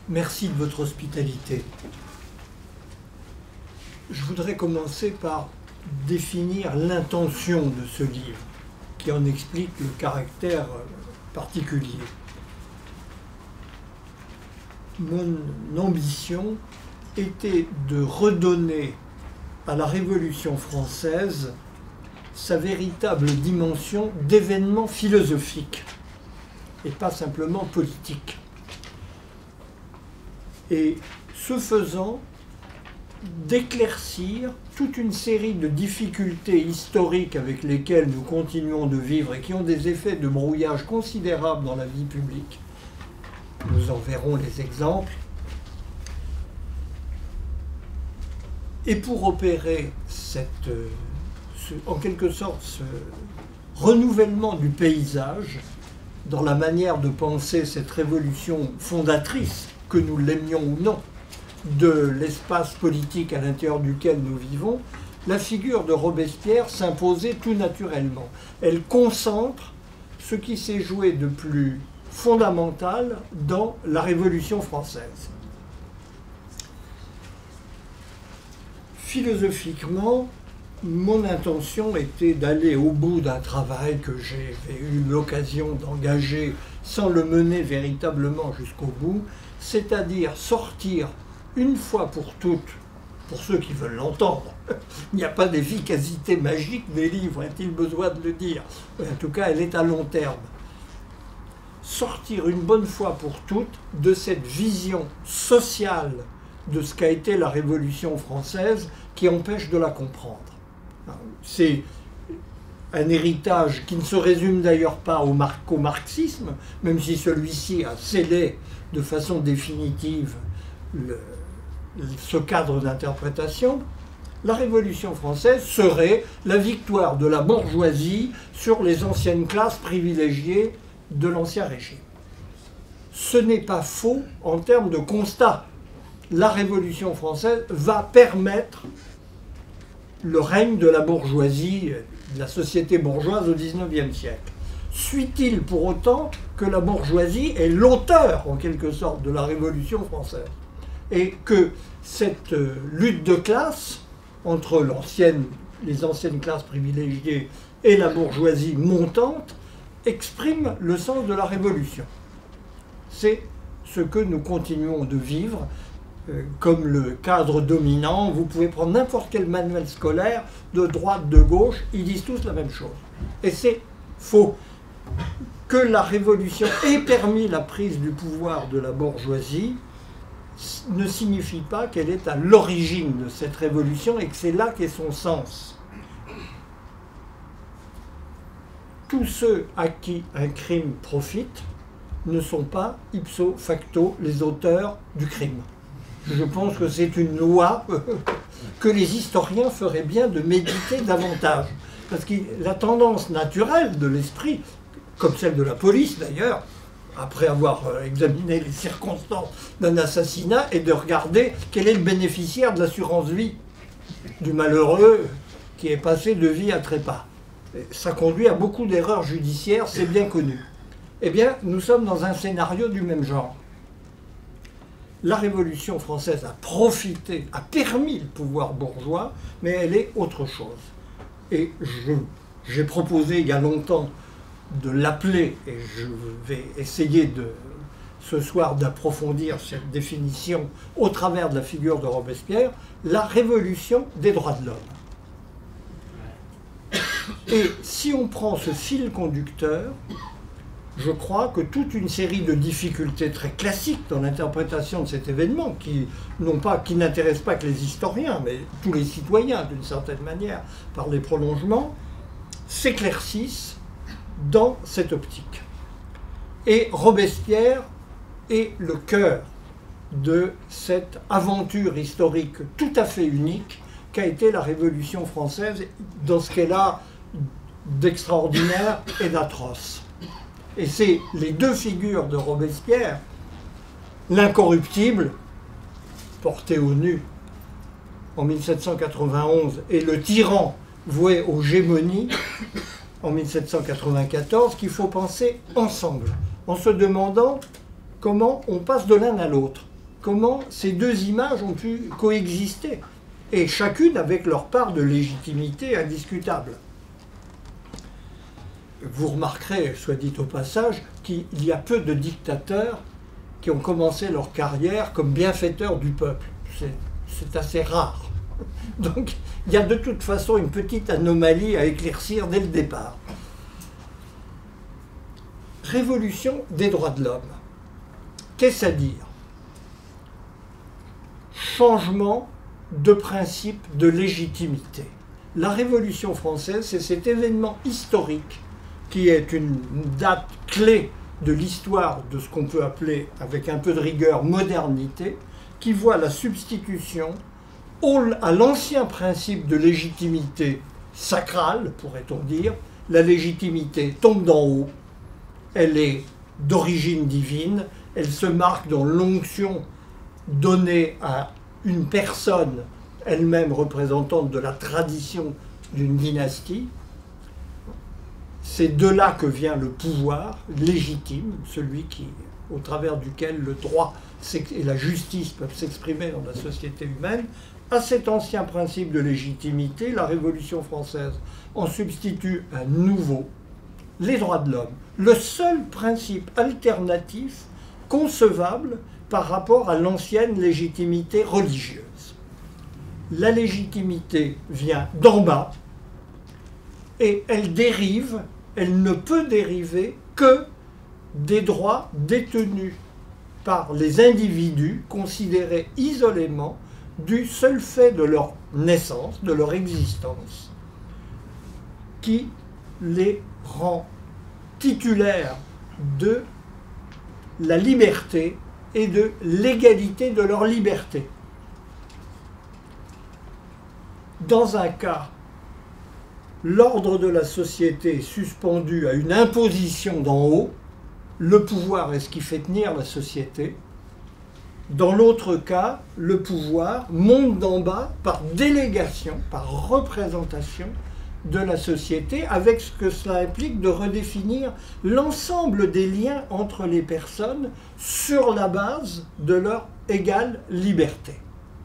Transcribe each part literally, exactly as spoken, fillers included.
Merci de votre hospitalité. Je voudrais commencer par définir l'intention de ce livre, qui en explique le caractère particulier. Mon ambition était de redonner à la Révolution française sa véritable dimension d'événement philosophique et pas simplement politique. Et ce faisant, d'éclaircir toute une série de difficultés historiques avec lesquelles nous continuons de vivre et qui ont des effets de brouillage considérables dans la vie publique. Nous en verrons les exemples. Et pour opérer cette, ce, en quelque sorte ce renouvellement du paysage dans la manière de penser cette révolution fondatrice, que nous l'aimions ou non, de l'espace politique à l'intérieur duquel nous vivons, la figure de Robespierre s'imposait tout naturellement. Elle concentre ce qui s'est joué de plus fondamental dans la Révolution française. Philosophiquement, mon intention était d'aller au bout d'un travail que j'ai eu l'occasion d'engager sans le mener véritablement jusqu'au bout, c'est-à-dire sortir une fois pour toutes, pour ceux qui veulent l'entendre, il n'y a pas d'efficacité magique des livres, est-il besoin de le dire? En tout cas, elle est à long terme. Sortir une bonne fois pour toutes de cette vision sociale de ce qu'a été la Révolution française qui empêche de la comprendre. C'est un héritage qui ne se résume d'ailleurs pas au, mar au marxisme, même si celui-ci a scellé de façon définitive le, ce cadre d'interprétation. La Révolution française serait la victoire de la bourgeoisie sur les anciennes classes privilégiées de l'Ancien Régime. Ce n'est pas faux en termes de constat. La Révolution française va permettre le règne de la bourgeoisie, de la société bourgeoise au dix-neuvième siècle. Suit-il pour autant que la bourgeoisie est l'auteur, en quelque sorte, de la Révolution française? Et que cette lutte de classe entre l'ancienne, les anciennes classes privilégiées et la bourgeoisie montante exprime le sens de la Révolution. C'est ce que nous continuons de vivre euh, comme le cadre dominant. Vous pouvez prendre n'importe quel manuel scolaire, de droite, de gauche, ils disent tous la même chose. Et c'est faux. Que la Révolution ait permis la prise du pouvoir de la bourgeoisie ne signifie pas qu'elle est à l'origine de cette révolution et que c'est là qu'est son sens. Tous ceux à qui un crime profite ne sont pas ipso facto les auteurs du crime. Je pense que c'est une loi que les historiens feraient bien de méditer davantage. Parce que la tendance naturelle de l'esprit, comme celle de la police d'ailleurs, après avoir examiné les circonstances d'un assassinat, est de regarder quel est le bénéficiaire de l'assurance vie du malheureux qui est passé de vie à trépas. Ça conduit à beaucoup d'erreurs judiciaires, c'est bien connu. Eh bien, nous sommes dans un scénario du même genre. La Révolution française a profité, a permis le pouvoir bourgeois, mais elle est autre chose. Et j'ai proposé il y a longtemps de l'appeler, et je vais essayer de, ce soir d'approfondir cette définition au travers de la figure de Robespierre, la révolution des droits de l'homme. Et si on prend ce fil conducteur, je crois que toute une série de difficultés très classiques dans l'interprétation de cet événement, qui n'ont pas, qui n'intéressent pas que les historiens, mais tous les citoyens d'une certaine manière, par les prolongements, s'éclaircissent dans cette optique. Et Robespierre est le cœur de cette aventure historique tout à fait unique qu'a été la Révolution française dans ce qu'elle a d'extraordinaire et d'atroce. Et c'est les deux figures de Robespierre, l'incorruptible, porté au nu en mille sept cent quatre-vingt-onze, et le tyran voué aux gémonies en mille sept cent quatre-vingt-quatorze, qu'il faut penser ensemble, en se demandant comment on passe de l'un à l'autre. comment ces deux images ont pu coexister, et chacune avec leur part de légitimité indiscutable. Vous remarquerez, soit dit au passage, qu'il y a peu de dictateurs qui ont commencé leur carrière comme bienfaiteurs du peuple. C'est assez rare. Donc il y a de toute façon une petite anomalie à éclaircir dès le départ. Révolution des droits de l'homme. Qu'est-ce à dire? Changement de principe de légitimité. La Révolution française, c'est cet événement historique qui est une date clé de l'histoire de ce qu'on peut appeler, avec un peu de rigueur, modernité, qui voit la substitution à l'ancien principe de légitimité sacrale, pourrait-on dire. La légitimité tombe d'en haut, elle est d'origine divine, elle se marque dans l'onction donnée à une personne, elle-même représentante de la tradition d'une dynastie. C'est de là que vient le pouvoir légitime, celui qui, au travers duquel le droit et la justice peuvent s'exprimer dans la société humaine. À cet ancien principe de légitimité, la Révolution française en substitue un nouveau, les droits de l'homme. Le seul principe alternatif concevable par rapport à l'ancienne légitimité religieuse. La légitimité vient d'en bas et elle dérive, elle ne peut dériver que des droits détenus par les individus considérés isolément du seul fait de leur naissance, de leur existence, qui les rend titulaires de la liberté et de l'égalité de leur liberté. Dans un cas, l'ordre de la société est suspendu à une imposition d'en haut, le pouvoir est ce qui fait tenir la société. Dans l'autre cas, le pouvoir monte d'en bas par délégation, par représentation de la société, avec ce que cela implique de redéfinir l'ensemble des liens entre les personnes sur la base de leur égale liberté.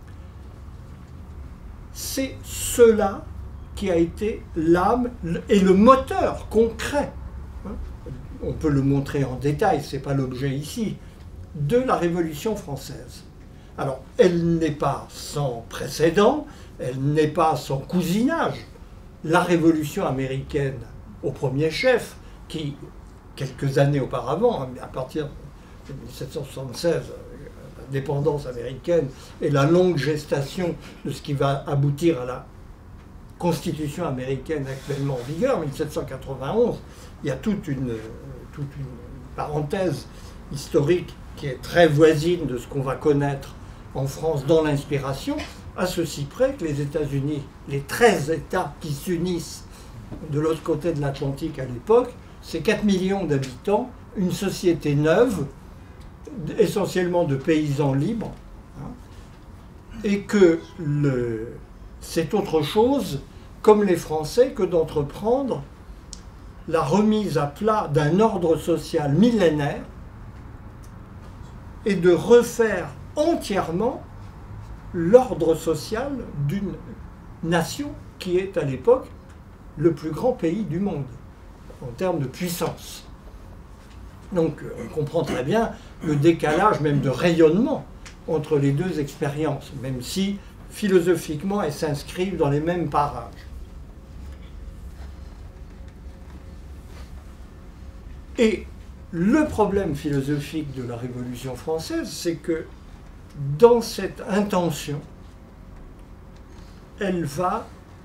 C'est cela qui a été l'âme et le moteur concret, hein, on peut le montrer en détail, ce n'est pas l'objet ici, de la Révolution française. Alors, elle n'est pas sans précédent, elle n'est pas sans cousinage. La Révolution américaine, au premier chef, qui, quelques années auparavant, à partir de mille sept cent soixante-seize, l'indépendance américaine et la longue gestation de ce qui va aboutir à la Constitution américaine actuellement en vigueur, mille sept cent quatre-vingt-onze, il y a toute une, toute une parenthèse historique qui est très voisine de ce qu'on va connaître en France dans l'inspiration, à ceci près que les États-Unis, les treize États qui s'unissent de l'autre côté de l'Atlantique à l'époque, c'est quatre millions d'habitants, une société neuve, essentiellement de paysans libres, hein, et que le, c'est autre chose, comme les Français, que d'entreprendre la remise à plat d'un ordre social millénaire et de refaire entièrement l'ordre social d'une nation qui est à l'époque le plus grand pays du monde en termes de puissance. Donc on comprend très bien le décalage même de rayonnement entre les deux expériences, même si philosophiquement elles s'inscrivent dans les mêmes parages. Et le problème philosophique de la Révolution française, c'est que dans cette intention, elle va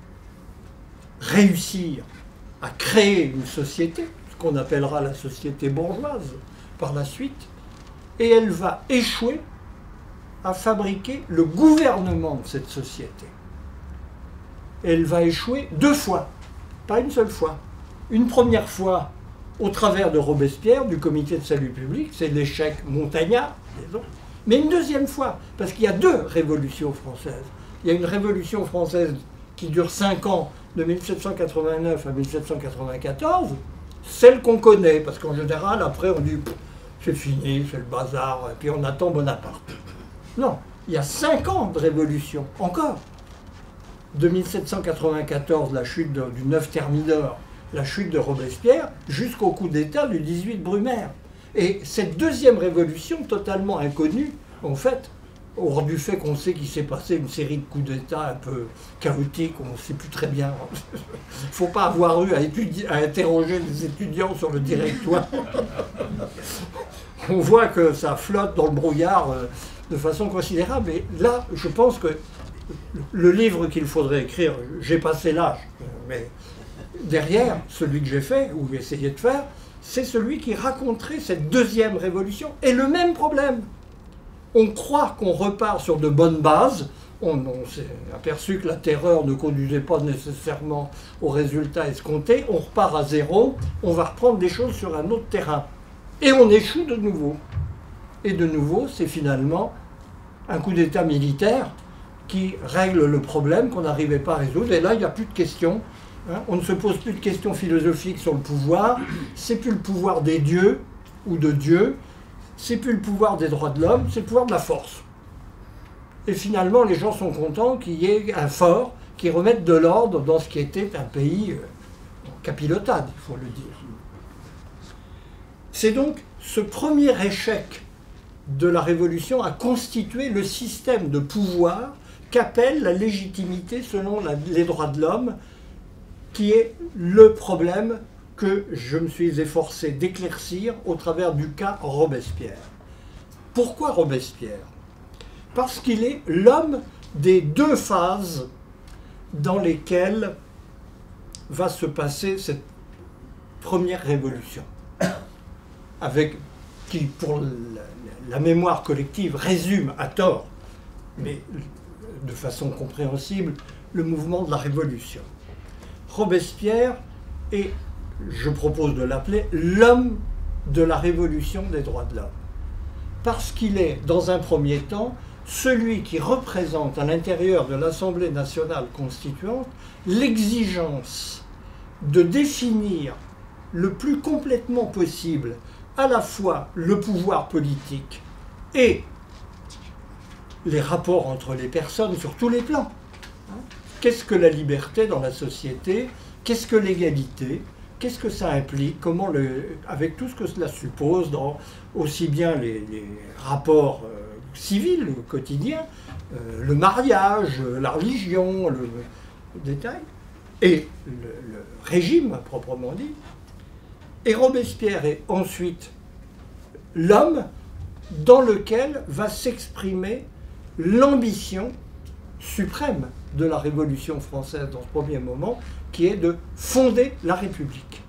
réussir à créer une société, ce qu'on appellera la société bourgeoise par la suite, et elle va échouer à fabriquer le gouvernement de cette société. Elle va échouer deux fois, pas une seule fois. Une première fois au travers de Robespierre, du Comité de salut public, c'est l'échec montagnard, disons. Mais une deuxième fois, parce qu'il y a deux révolutions françaises. Il y a une révolution française qui dure cinq ans, de mille sept cent quatre-vingt-neuf à mille sept cent quatre-vingt-quatorze, celle qu'on connaît, parce qu'en général, après, on dit, c'est fini, c'est le bazar, et puis on attend Bonaparte. Non, il y a cinq ans de révolution, encore. De mille sept cent quatre-vingt-quatorze, la chute de, du neuf Thermidor, la chute de Robespierre, jusqu'au coup d'État du dix-huit Brumaire. Et cette deuxième révolution, totalement inconnue, en fait, hors du fait qu'on sait qu'il s'est passé une série de coups d'État un peu chaotiques, on ne sait plus très bien. Il ne faut pas avoir eu à, étudier, à interroger les étudiants sur le directoire. On voit que ça flotte dans le brouillard euh, de façon considérable. Et là, je pense que le livre qu'il faudrait écrire, j'ai passé l'âge, mais derrière, celui que j'ai fait, ou j'ai essayé de faire, c'est celui qui raconterait cette deuxième révolution. Et le même problème. On croit qu'on repart sur de bonnes bases. On, on s'est aperçu que la terreur ne conduisait pas nécessairement aux résultats escomptés. On repart à zéro. On va reprendre des choses sur un autre terrain. Et on échoue de nouveau. Et de nouveau, c'est finalement un coup d'État militaire qui règle le problème qu'on n'arrivait pas à résoudre. Et là, il n'y a plus de questions. Hein. On ne se pose plus de questions philosophiques sur le pouvoir. C'est plus le pouvoir des dieux ou de Dieu. C'est plus le pouvoir des droits de l'homme, c'est le pouvoir de la force. Et finalement, les gens sont contents qu'il y ait un fort qui remette de l'ordre dans ce qui était un pays en capilotade, il faut le dire. C'est donc ce premier échec de la Révolution à constituer le système de pouvoir qu'appelle la légitimité selon la, les droits de l'homme, qui est le problème que je me suis efforcé d'éclaircir au travers du cas Robespierre. Pourquoi Robespierre? Parce qu'il est l'homme des deux phases dans lesquelles va se passer cette première révolution, avec, qui, pour la, la mémoire collective, résume à tort, mais de façon compréhensible, le mouvement de la Révolution. Robespierre est, je propose de l'appeler, l'homme de la révolution des droits de l'homme. Parce qu'il est, dans un premier temps, celui qui représente à l'intérieur de l'Assemblée nationale constituante l'exigence de définir le plus complètement possible à la fois le pouvoir politique et les rapports entre les personnes sur tous les plans. Qu'est-ce que la liberté dans la société? Qu'est-ce que l'égalité? Qu'est-ce que ça implique? Comment le, avec tout ce que cela suppose, dans aussi bien les, les rapports euh, civils, quotidiens, euh, le mariage, la religion, le, le détail, et le, le régime proprement dit. Et Robespierre est ensuite l'homme dans lequel va s'exprimer l'ambition suprême de la Révolution française dans ce premier moment, qui est de fonder la République.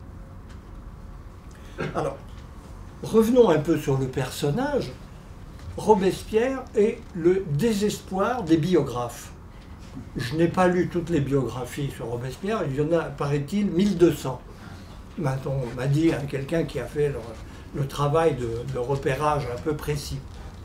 Alors, revenons un peu sur le personnage. Robespierre est le désespoir des biographes. Je n'ai pas lu toutes les biographies sur Robespierre, il y en a, paraît-il, mille deux cents. Maintenant, on m'a dit, hein, quelqu'un qui a fait le, le travail de, de repérage un peu précis.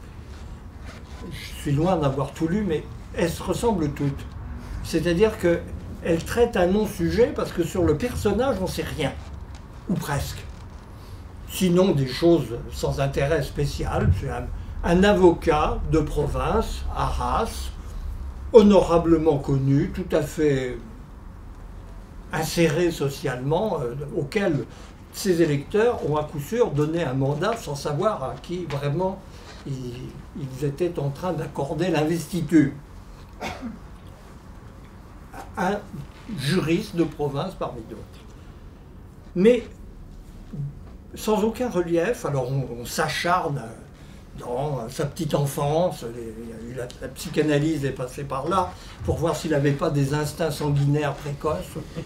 Je suis loin d'avoir tout lu, mais elles se ressemblent toutes. C'est-à-dire qu'elles traitent un non-sujet parce que sur le personnage, on ne sait rien, ou presque. Sinon, des choses sans intérêt spécial. C'est un, un avocat de province, Arras, honorablement connu, tout à fait inséré socialement, euh, auquel ses électeurs ont à coup sûr donné un mandat sans savoir à qui vraiment ils, ils étaient en train d'accorder l'investiture. Un juriste de province parmi d'autres. Mais sans aucun relief, alors on, on s'acharne dans sa petite enfance, les, la, la psychanalyse est passée par là, pour voir s'il n'avait pas des instincts sanguinaires précoces.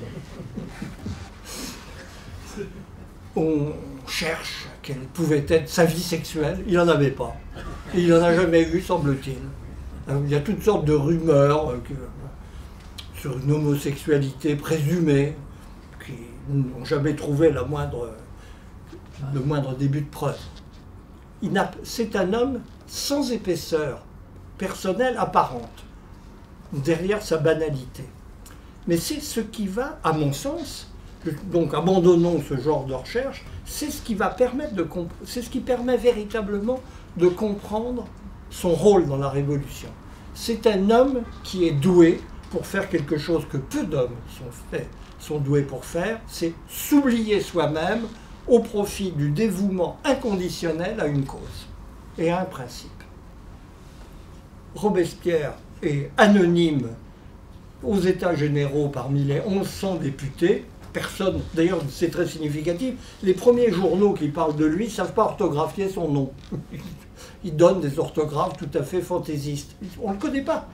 On cherche quelle pouvait être sa vie sexuelle, il n'en avait pas. Et il n'en a jamais eu, semble-t-il. Il y a toutes sortes de rumeurs euh, que, sur une homosexualité présumée, qui n'ont jamais trouvé la moindre, le moindre début de preuve. C'est un homme sans épaisseur personnelle apparente, derrière sa banalité. Mais c'est ce qui va, à mon sens, donc abandonnons ce genre de recherche, c'est ce qui va permettre de c'est ce qui permet véritablement de comprendre son rôle dans la Révolution. C'est un homme qui est doué pour faire quelque chose que peu d'hommes sont, faits, sont doués pour faire, c'est s'oublier soi-même au profit du dévouement inconditionnel à une cause et à un principe. Robespierre est anonyme aux États généraux parmi les mille cent députés. Personne, d'ailleurs c'est très significatif, les premiers journaux qui parlent de lui ne savent pas orthographier son nom. Ils donnent des orthographes tout à fait fantaisistes. On ne le connaît pas.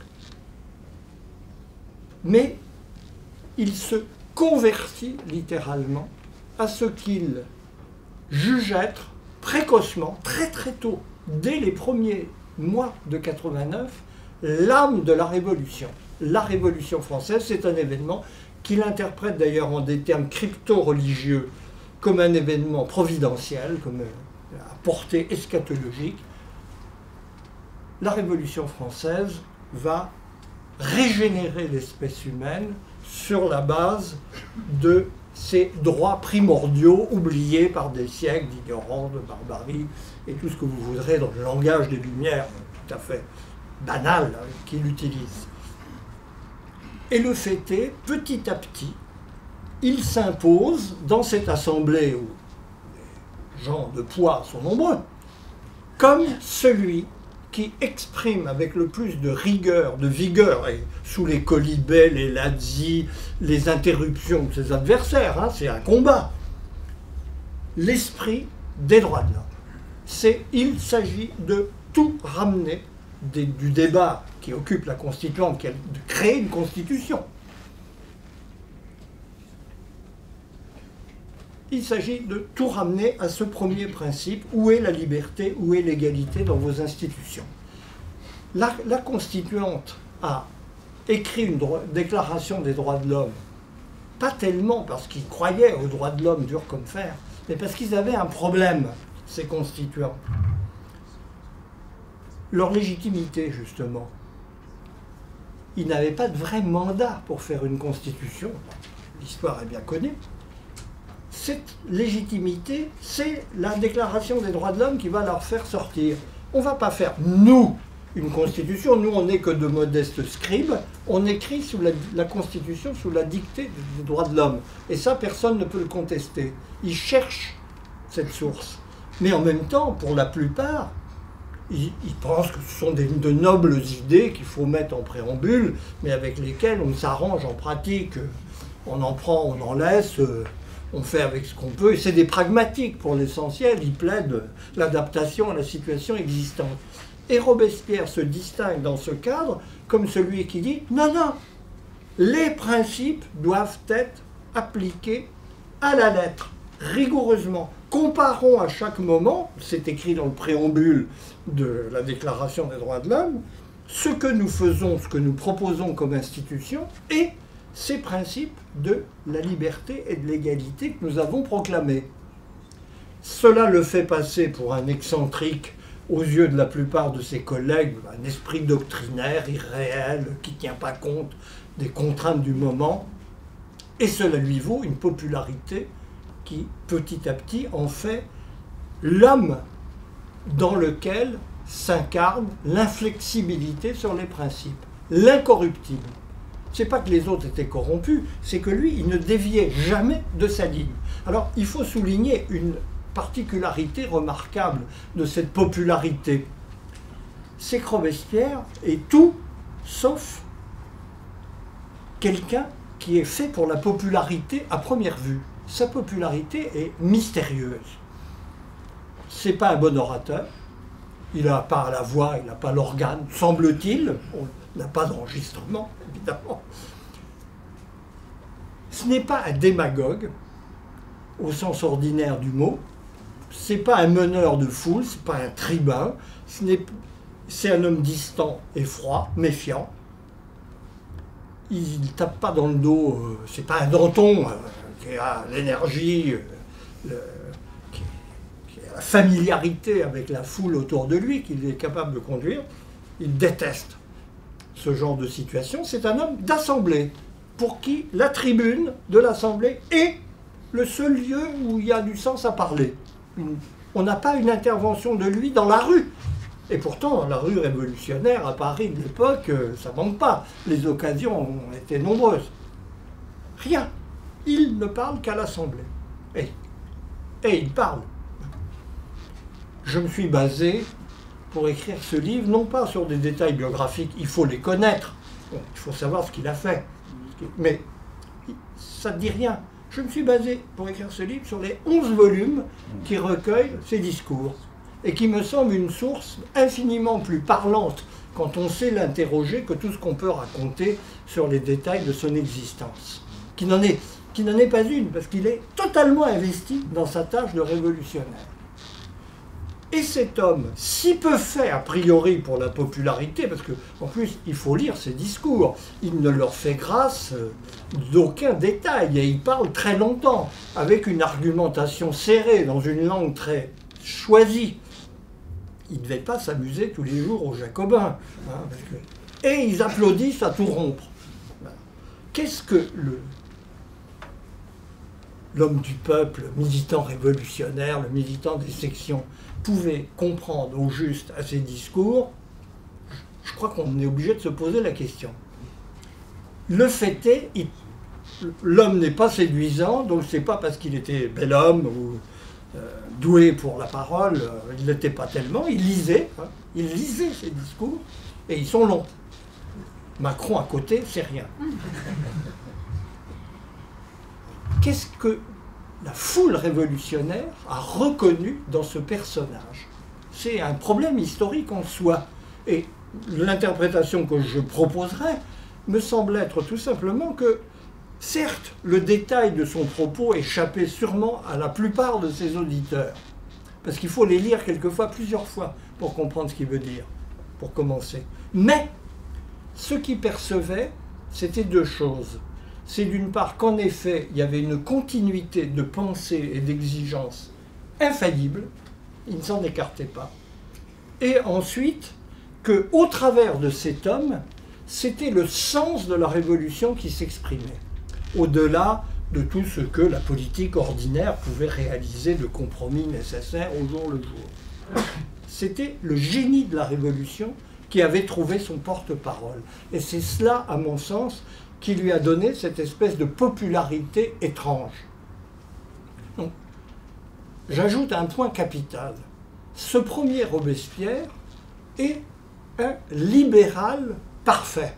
Mais il se convertit littéralement à ce qu'il juge être précocement, très très tôt, dès les premiers mois de quatre-vingt-neuf, l'âme de la Révolution. La Révolution française, c'est un événement qu'il interprète d'ailleurs en des termes crypto-religieux comme un événement providentiel, comme à portée eschatologique. La Révolution française va régénérer l'espèce humaine sur la base de ces droits primordiaux oubliés par des siècles d'ignorance, de barbarie et tout ce que vous voudrez dans le langage des Lumières, tout à fait banal hein, qu'il utilise. Et le fait est, petit à petit, il s'impose dans cette assemblée où les gens de poids sont nombreux, comme celui qui exprime avec le plus de rigueur, de vigueur, et sous les colibets, les lazzi, les interruptions de ses adversaires, hein, c'est un combat, l'esprit des droits de l'homme. Il s'agit de tout ramener des, du débat qui occupe la Constituante, qui est de créer une Constitution. Il s'agit de tout ramener à ce premier principe, où est la liberté, où est l'égalité dans vos institutions. La, la Constituante a écrit une déclaration des droits de l'homme, pas tellement parce qu'ils croyaient aux droits de l'homme dur comme fer, mais parce qu'ils avaient un problème, ces constituants. Leur légitimité, justement. Ils n'avaient pas de vrai mandat pour faire une constitution. L'histoire est bien connue. Cette légitimité, c'est la déclaration des droits de l'homme qui va leur faire sortir. On ne va pas faire, nous, une constitution. Nous, on n'est que de modestes scribes. On écrit sous la, la constitution sous la dictée des droits de l'homme. Et ça, personne ne peut le contester. Ils cherchent cette source. Mais en même temps, pour la plupart, ils, ils pensent que ce sont des, de nobles idées qu'il faut mettre en préambule, mais avec lesquelles on s'arrange en pratique. On en prend, on en laisse... On fait avec ce qu'on peut, et c'est des pragmatiques pour l'essentiel, ils plaident l'adaptation à la situation existante. Et Robespierre se distingue dans ce cadre comme celui qui dit « Non, non, les principes doivent être appliqués à la lettre, rigoureusement. Comparons à chaque moment, c'est écrit dans le préambule de la Déclaration des droits de l'homme, ce que nous faisons, ce que nous proposons comme institution, et ces principes de la liberté et de l'égalité que nous avons proclamés. Cela le fait passer pour un excentrique aux yeux de la plupart de ses collègues, un esprit doctrinaire, irréel, qui ne tient pas compte des contraintes du moment, et cela lui vaut une popularité qui, petit à petit, en fait l'homme dans lequel s'incarne l'inflexibilité sur les principes, l'incorruptible. C'est pas que les autres étaient corrompus, c'est que lui, il ne déviait jamais de sa ligne. Alors, il faut souligner une particularité remarquable de cette popularité. C'est que Robespierre est tout sauf quelqu'un qui est fait pour la popularité à première vue. Sa popularité est mystérieuse. C'est pas un bon orateur, il n'a pas la voix, il n'a pas l'organe, semble-t-il. On n'a pas d'enregistrement, évidemment. Ce n'est pas un démagogue, au sens ordinaire du mot. Ce n'est pas un meneur de foule, ce n'est pas un tribun. C'est un homme distant et froid, méfiant. Il ne tape pas dans le dos, euh, c'est pas un Danton euh, qui a l'énergie, euh, le, qui, qui a la familiarité avec la foule autour de lui, qu'il est capable de conduire. Il déteste ce genre de situation. C'est un homme d'assemblée, pour qui la tribune de l'assemblée est le seul lieu où il y a du sens à parler. On n'a pas une intervention de lui dans la rue. Et pourtant, la rue révolutionnaire à Paris de l'époque, ça manque pas. Les occasions ont été nombreuses. Rien. Il ne parle qu'à l'Assemblée. Et, et il parle. Je me suis basé pour écrire ce livre, non pas sur des détails biographiques, il faut les connaître, il faut savoir ce qu'il a fait, mais ça ne dit rien. Je me suis basé pour écrire ce livre sur les onze volumes qui recueillent ses discours et qui me semble une source infiniment plus parlante quand on sait l'interroger que tout ce qu'on peut raconter sur les détails de son existence, qui n'en est, qui n'en est pas une, parce qu'il est totalement investi dans sa tâche de révolutionnaire. Et cet homme, si peu fait a priori pour la popularité, parce qu'en plus il faut lire ses discours, il ne leur fait grâce d'aucun détail, et il parle très longtemps, avec une argumentation serrée, dans une langue très choisie. Il ne devait pas s'amuser tous les jours aux Jacobins, hein, parce que... et ils applaudissent à tout rompre. Qu'est-ce que le... l'homme du peuple, le militant révolutionnaire, le militant des sections, pouvait comprendre au juste à ses discours? Je crois qu'on est obligé de se poser la question. Le fait est, l'homme n'est pas séduisant, donc c'est pas parce qu'il était bel homme ou euh, doué pour la parole, euh, il ne l'était pas tellement, il lisait, hein, il lisait ses discours, et ils sont longs. Macron à côté, c'est rien. Qu'est-ce que la foule révolutionnaire a reconnu dans ce personnage? C'est un problème historique en soi. Et l'interprétation que je proposerai me semble être tout simplement que, certes, le détail de son propos échappait sûrement à la plupart de ses auditeurs, parce qu'il faut les lire quelquefois plusieurs fois pour comprendre ce qu'il veut dire, pour commencer. Mais ce qu'ils percevaient, c'était deux choses. C'est d'une part qu'en effet, il y avait une continuité de pensée et d'exigence infaillible, il ne s'en écartait pas. Et ensuite, qu'au travers de cet homme, c'était le sens de la révolution qui s'exprimait, au-delà de tout ce que la politique ordinaire pouvait réaliser de compromis nécessaires au jour le jour. C'était le génie de la révolution qui avait trouvé son porte-parole. Et c'est cela, à mon sens, qui lui a donné cette espèce de popularité étrange. Donc, j'ajoute un point capital. Ce premier Robespierre est un libéral parfait,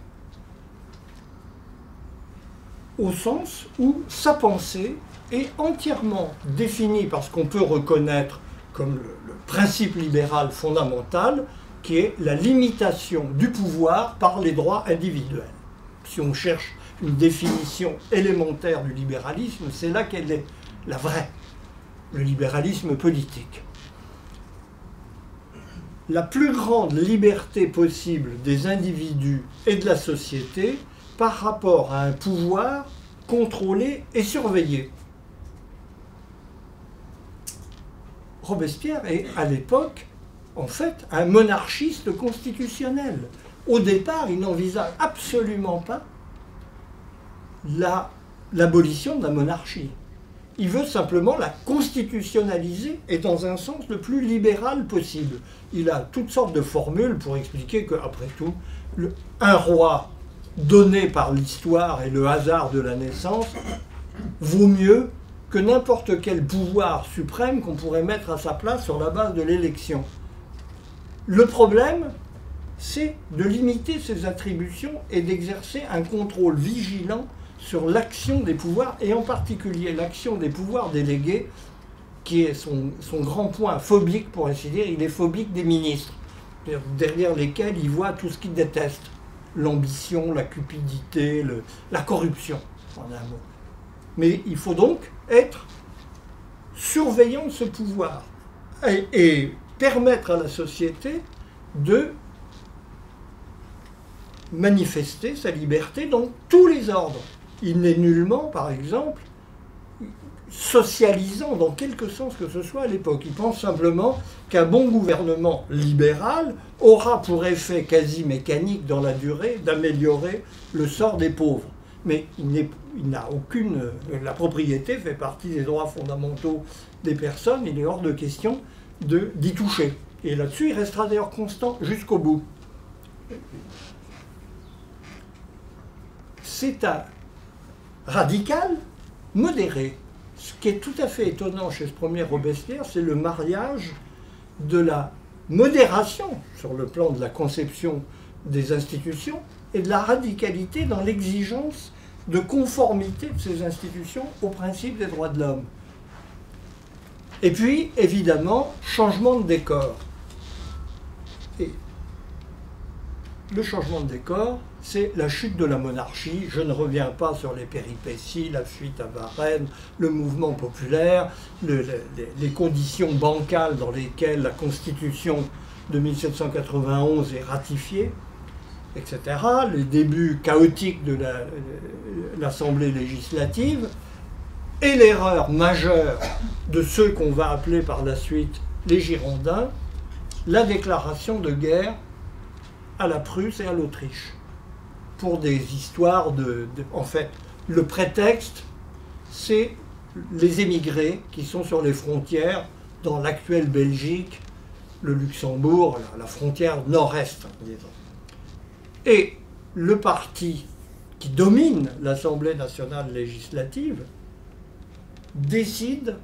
au sens où sa pensée est entièrement définie par ce qu'on peut reconnaître comme le, le principe libéral fondamental, qui est la limitation du pouvoir par les droits individuels. Si on cherche une définition élémentaire du libéralisme, c'est là qu'elle est la vraie, le libéralisme politique. La plus grande liberté possible des individus et de la société par rapport à un pouvoir contrôlé et surveillé. Robespierre est, à l'époque, en fait, un monarchiste constitutionnel. Au départ, il n'envisage absolument pas la, l'abolition de la monarchie. Il veut simplement la constitutionnaliser et dans un sens le plus libéral possible. Il a toutes sortes de formules pour expliquer qu'après tout, le, un roi donné par l'histoire et le hasard de la naissance vaut mieux que n'importe quel pouvoir suprême qu'on pourrait mettre à sa place sur la base de l'élection. Le problème, c'est de limiter ses attributions et d'exercer un contrôle vigilant sur l'action des pouvoirs, et en particulier l'action des pouvoirs délégués, qui est son, son grand point phobique, pour ainsi dire. Il est phobique des ministres, derrière lesquels il voit tout ce qu'il déteste. L'ambition, la cupidité, le, la corruption, en un mot. Mais il faut donc être surveillant de ce pouvoir et, et permettre à la société de manifester sa liberté dans tous les ordres. Il n'est nullement, par exemple, socialisant dans quelque sens que ce soit à l'époque. Il pense simplement qu'un bon gouvernement libéral aura pour effet quasi mécanique dans la durée d'améliorer le sort des pauvres. Mais il, n'est, il n'a aucune... La propriété fait partie des droits fondamentaux des personnes, il est hors de question de, d'y toucher. Et là-dessus, il restera d'ailleurs constant jusqu'au bout. C'est un radical modéré. Ce qui est tout à fait étonnant chez ce premier Robespierre, c'est le mariage de la modération sur le plan de la conception des institutions et de la radicalité dans l'exigence de conformité de ces institutions aux principes des droits de l'homme. Et puis, évidemment, changement de décor. Et le changement de décor, c'est la chute de la monarchie. Je ne reviens pas sur les péripéties, la fuite à Varennes, le mouvement populaire, le, les, les conditions bancales dans lesquelles la Constitution de mille sept cent quatre-vingt-onze est ratifiée, et cetera. Les débuts chaotiques de la, l'Assemblée législative et l'erreur majeure de ceux qu'on va appeler par la suite les Girondins, la déclaration de guerre à la Prusse et à l'Autriche. Pour des histoires de, de... En fait, le prétexte, c'est les émigrés qui sont sur les frontières dans l'actuelle Belgique, le Luxembourg, la, la frontière nord-est, disons. Et le parti qui domine l'Assemblée nationale législative décide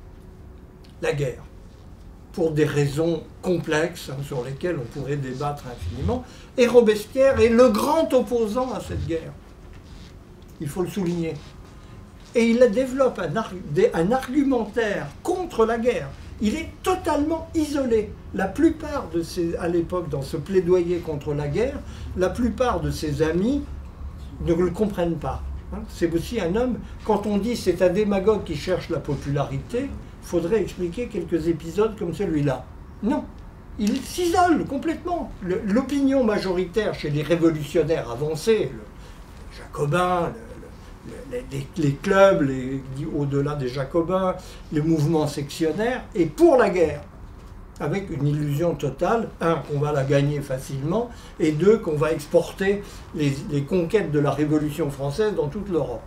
la guerre, pour des raisons complexes hein, sur lesquelles on pourrait débattre infiniment. Et Robespierre est le grand opposant à cette guerre. Il faut le souligner. Et il développe un, ar un argumentaire contre la guerre. Il est totalement isolé. La plupart de ses, à l'époque, dans ce plaidoyer contre la guerre, la plupart de ses amis ne le comprennent pas. Hein. C'est aussi un homme, quand on dit c'est un démagogue qui cherche la popularité, il faudrait expliquer quelques épisodes comme celui-là. Non, il s'isole complètement. L'opinion majoritaire chez les révolutionnaires avancés, le jacobins, le, le, les, les clubs, au-delà des jacobins, les mouvements sectionnaires, est pour la guerre, avec une illusion totale, un, qu'on va la gagner facilement, et deux, qu'on va exporter les, les conquêtes de la Révolution française dans toute l'Europe.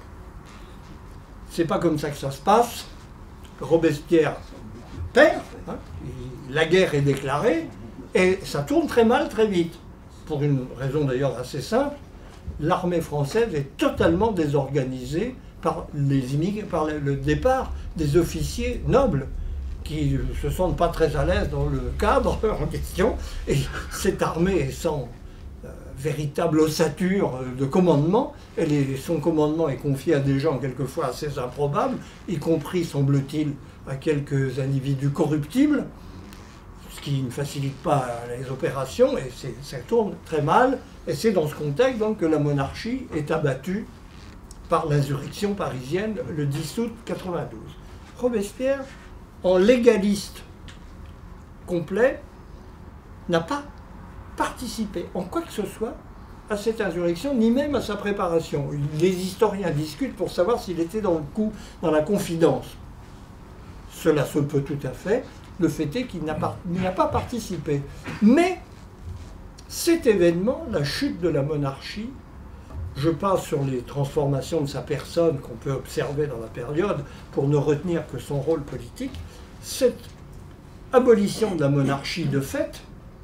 C'est pas comme ça que ça se passe. Robespierre perd, hein, la guerre est déclarée, et ça tourne très mal très vite. Pour une raison d'ailleurs assez simple, l'armée française est totalement désorganisée par, les immigrés, par le départ des officiers nobles qui ne se sentent pas très à l'aise dans le cadre en question, et cette armée est sans euh, véritable ossature de commandement, et les, son commandement est confié à des gens quelquefois assez improbables, y compris, semble-t-il, à quelques individus corruptibles, ce qui ne facilite pas les opérations, et ça tourne très mal, et c'est dans ce contexte donc, que la monarchie est abattue par l'insurrection parisienne le dix août mille neuf cent quatre-vingt-douze. Robespierre, en légaliste complet, n'a pas participé en quoi que ce soit à cette insurrection, ni même à sa préparation. Les historiens discutent pour savoir s'il était dans le coup, dans la confidence. Cela se peut tout à fait. Le fait est qu'il n'a pas, pas participé. Mais cet événement, la chute de la monarchie, je passe sur les transformations de sa personne qu'on peut observer dans la période pour ne retenir que son rôle politique. Cette abolition de la monarchie de fait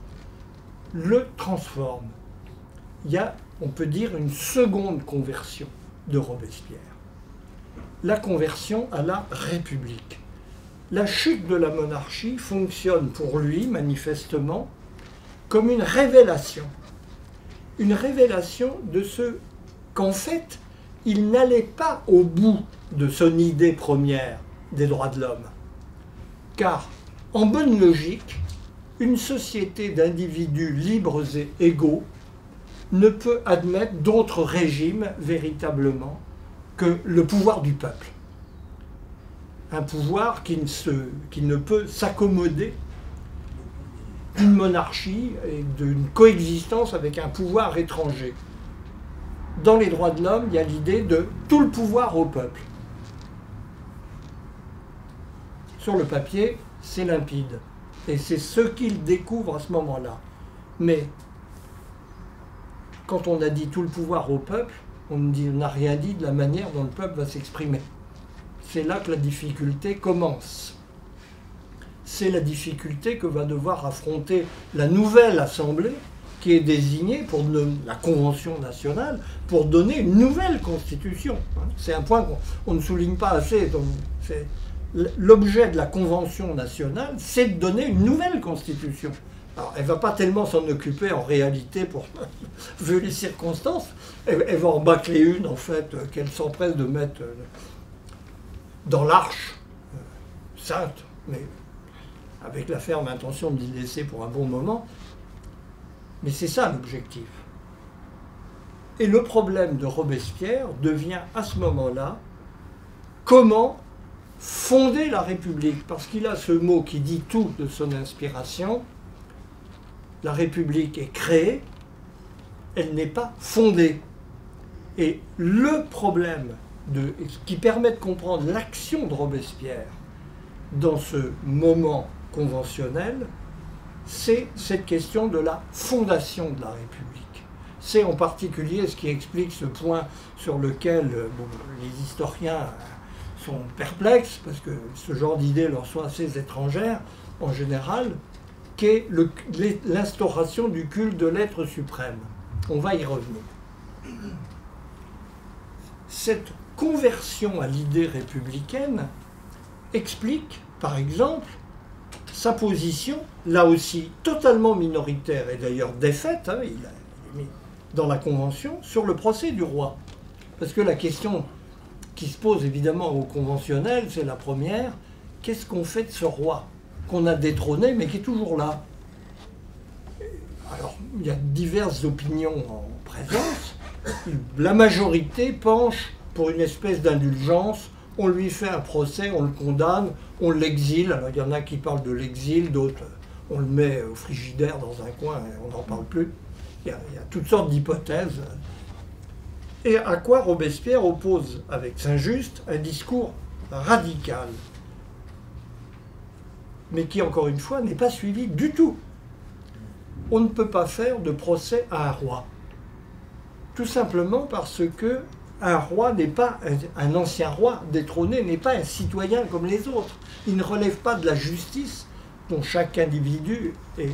le transforme. Il y a, on peut dire, une seconde conversion de Robespierre. La conversion à la République. La chute de la monarchie fonctionne pour lui, manifestement, comme une révélation. Une révélation de ce qu'en fait, il n'allait pas au bout de son idée première des droits de l'homme. Car, en bonne logique, une société d'individus libres et égaux ne peut admettre d'autre régime véritablement que le pouvoir du peuple. Un pouvoir qui ne, se, qui ne peut s'accommoder d'une monarchie et d'une coexistence avec un pouvoir étranger. Dans les droits de l'homme, il y a l'idée de tout le pouvoir au peuple. Sur le papier, c'est limpide. Et c'est ce qu'il découvre à ce moment-là. Mais quand on a dit tout le pouvoir au peuple, on n'a rien dit de la manière dont le peuple va s'exprimer. C'est là que la difficulté commence. c'est la difficulté que va devoir affronter la nouvelle Assemblée qui est désignée pour la Convention nationale pour donner une nouvelle constitution. C'est un point qu'on ne souligne pas assez. L'objet de la Convention nationale, c'est de donner une nouvelle constitution. Alors, elle ne va pas tellement s'en occuper en réalité, pour, vu les circonstances. Elle, elle va en bâcler une, en fait, qu'elle s'empresse de mettre dans l'arche euh, sainte, mais avec la ferme intention d'y laisser pour un bon moment. Mais c'est ça l'objectif. Et le problème de Robespierre devient à ce moment-là comment fonder la République, parce qu'il a ce mot qui dit tout de son inspiration. La République est créée, elle n'est pas fondée. Et le problème de, qui permet de comprendre l'action de Robespierre dans ce moment conventionnel, c'est cette question de la fondation de la République. C'est en particulier ce qui explique ce point sur lequel bon, les historiens sont perplexes, parce que ce genre d'idées leur sont assez étrangères en général, qu'est l'instauration du culte de l'être suprême. On va y revenir. Cette conversion à l'idée républicaine explique, par exemple, sa position, là aussi totalement minoritaire et d'ailleurs défaite, hein, il, a, il est mis dans la Convention, sur le procès du roi. Parce que la question qui se pose évidemment aux conventionnels, c'est la première, qu'est-ce qu'on fait de ce roi qu'on a détrôné, mais qui est toujours là? Alors, il y a diverses opinions en présence. La majorité penche pour une espèce d'indulgence. On lui fait un procès, on le condamne, on l'exile. Alors, il y en a qui parlent de l'exil, d'autres, on le met au frigidaire dans un coin et on n'en parle plus. Il y a, il y a toutes sortes d'hypothèses. Et à quoi Robespierre oppose avec Saint-Just un discours radical, mais qui, encore une fois, n'est pas suivi du tout. On ne peut pas faire de procès à un roi. Tout simplement parce que un roi n'est pas, un, un ancien roi détrôné n'est pas un citoyen comme les autres. Il ne relève pas de la justice dont chaque individu est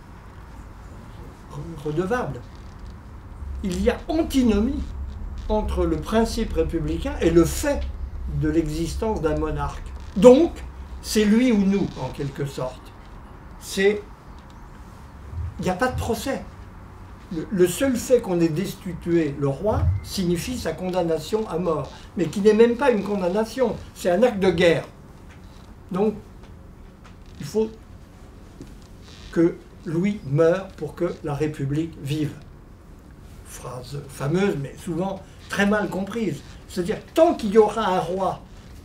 redevable. Il y a antinomie entre le principe républicain et le fait de l'existence d'un monarque. Donc, c'est lui ou nous, en quelque sorte. C'est... Il n'y a pas de procès. Le, le seul fait qu'on ait destitué le roi signifie sa condamnation à mort, mais qui n'est même pas une condamnation, c'est un acte de guerre. Donc, il faut que Louis meure pour que la République vive. Phrase fameuse, mais souvent très mal comprise. C'est-à-dire, tant qu'il y aura un roi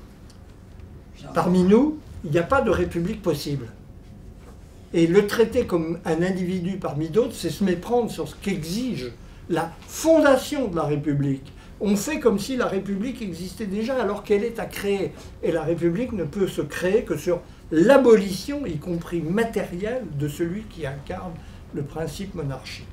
parmi nous, il n'y a pas de République possible. Et le traiter comme un individu parmi d'autres, c'est se méprendre sur ce qu'exige la fondation de la République. On fait comme si la République existait déjà alors qu'elle est à créer. Et la République ne peut se créer que sur l'abolition, y compris matérielle, de celui qui incarne le principe monarchique.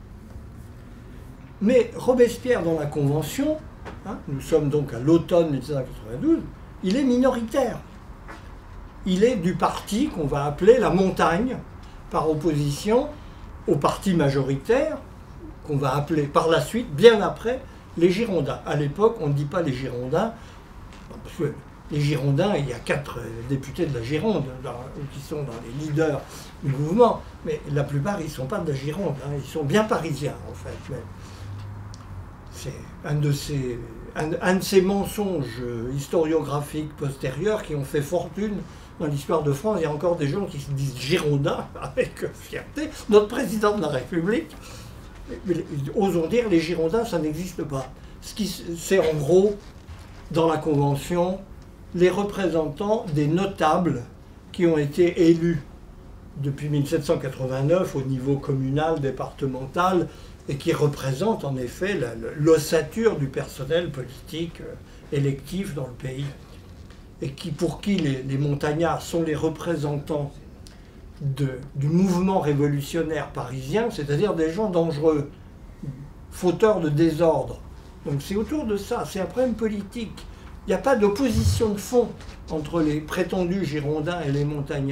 Mais Robespierre, dans la Convention, hein, nous sommes donc à l'automne mille sept cent quatre-vingt-douze, il est minoritaire. Il est du parti qu'on va appeler la montagne, par opposition au parti majoritaire, qu'on va appeler par la suite, bien après, les Girondins. À l'époque, on ne dit pas les Girondins, parce que les Girondins, il y a quatre députés de la Gironde dans, qui sont dans les leaders du mouvement, mais la plupart, ils ne sont pas de la Gironde, hein, ils sont bien parisiens, en fait. Mais c'est un de ces... Un, un de ces mensonges historiographiques postérieurs qui ont fait fortune dans l'histoire de France. Il y a encore des gens qui se disent girondins avec fierté. Notre président de la République, osons dire, les Girondins, ça n'existe pas. Ce qui, c'est en gros, dans la Convention, les représentants des notables qui ont été élus depuis mille sept cent quatre-vingt-neuf au niveau communal, départemental, et qui représente en effet l'ossature du personnel politique euh, électif dans le pays, et qui, pour qui les, les montagnards sont les représentants de, du mouvement révolutionnaire parisien, c'est-à-dire des gens dangereux, fauteurs de désordre. Donc c'est autour de ça, c'est un problème politique. Il n'y a pas d'opposition de fond entre les prétendus Girondins et les montagnards.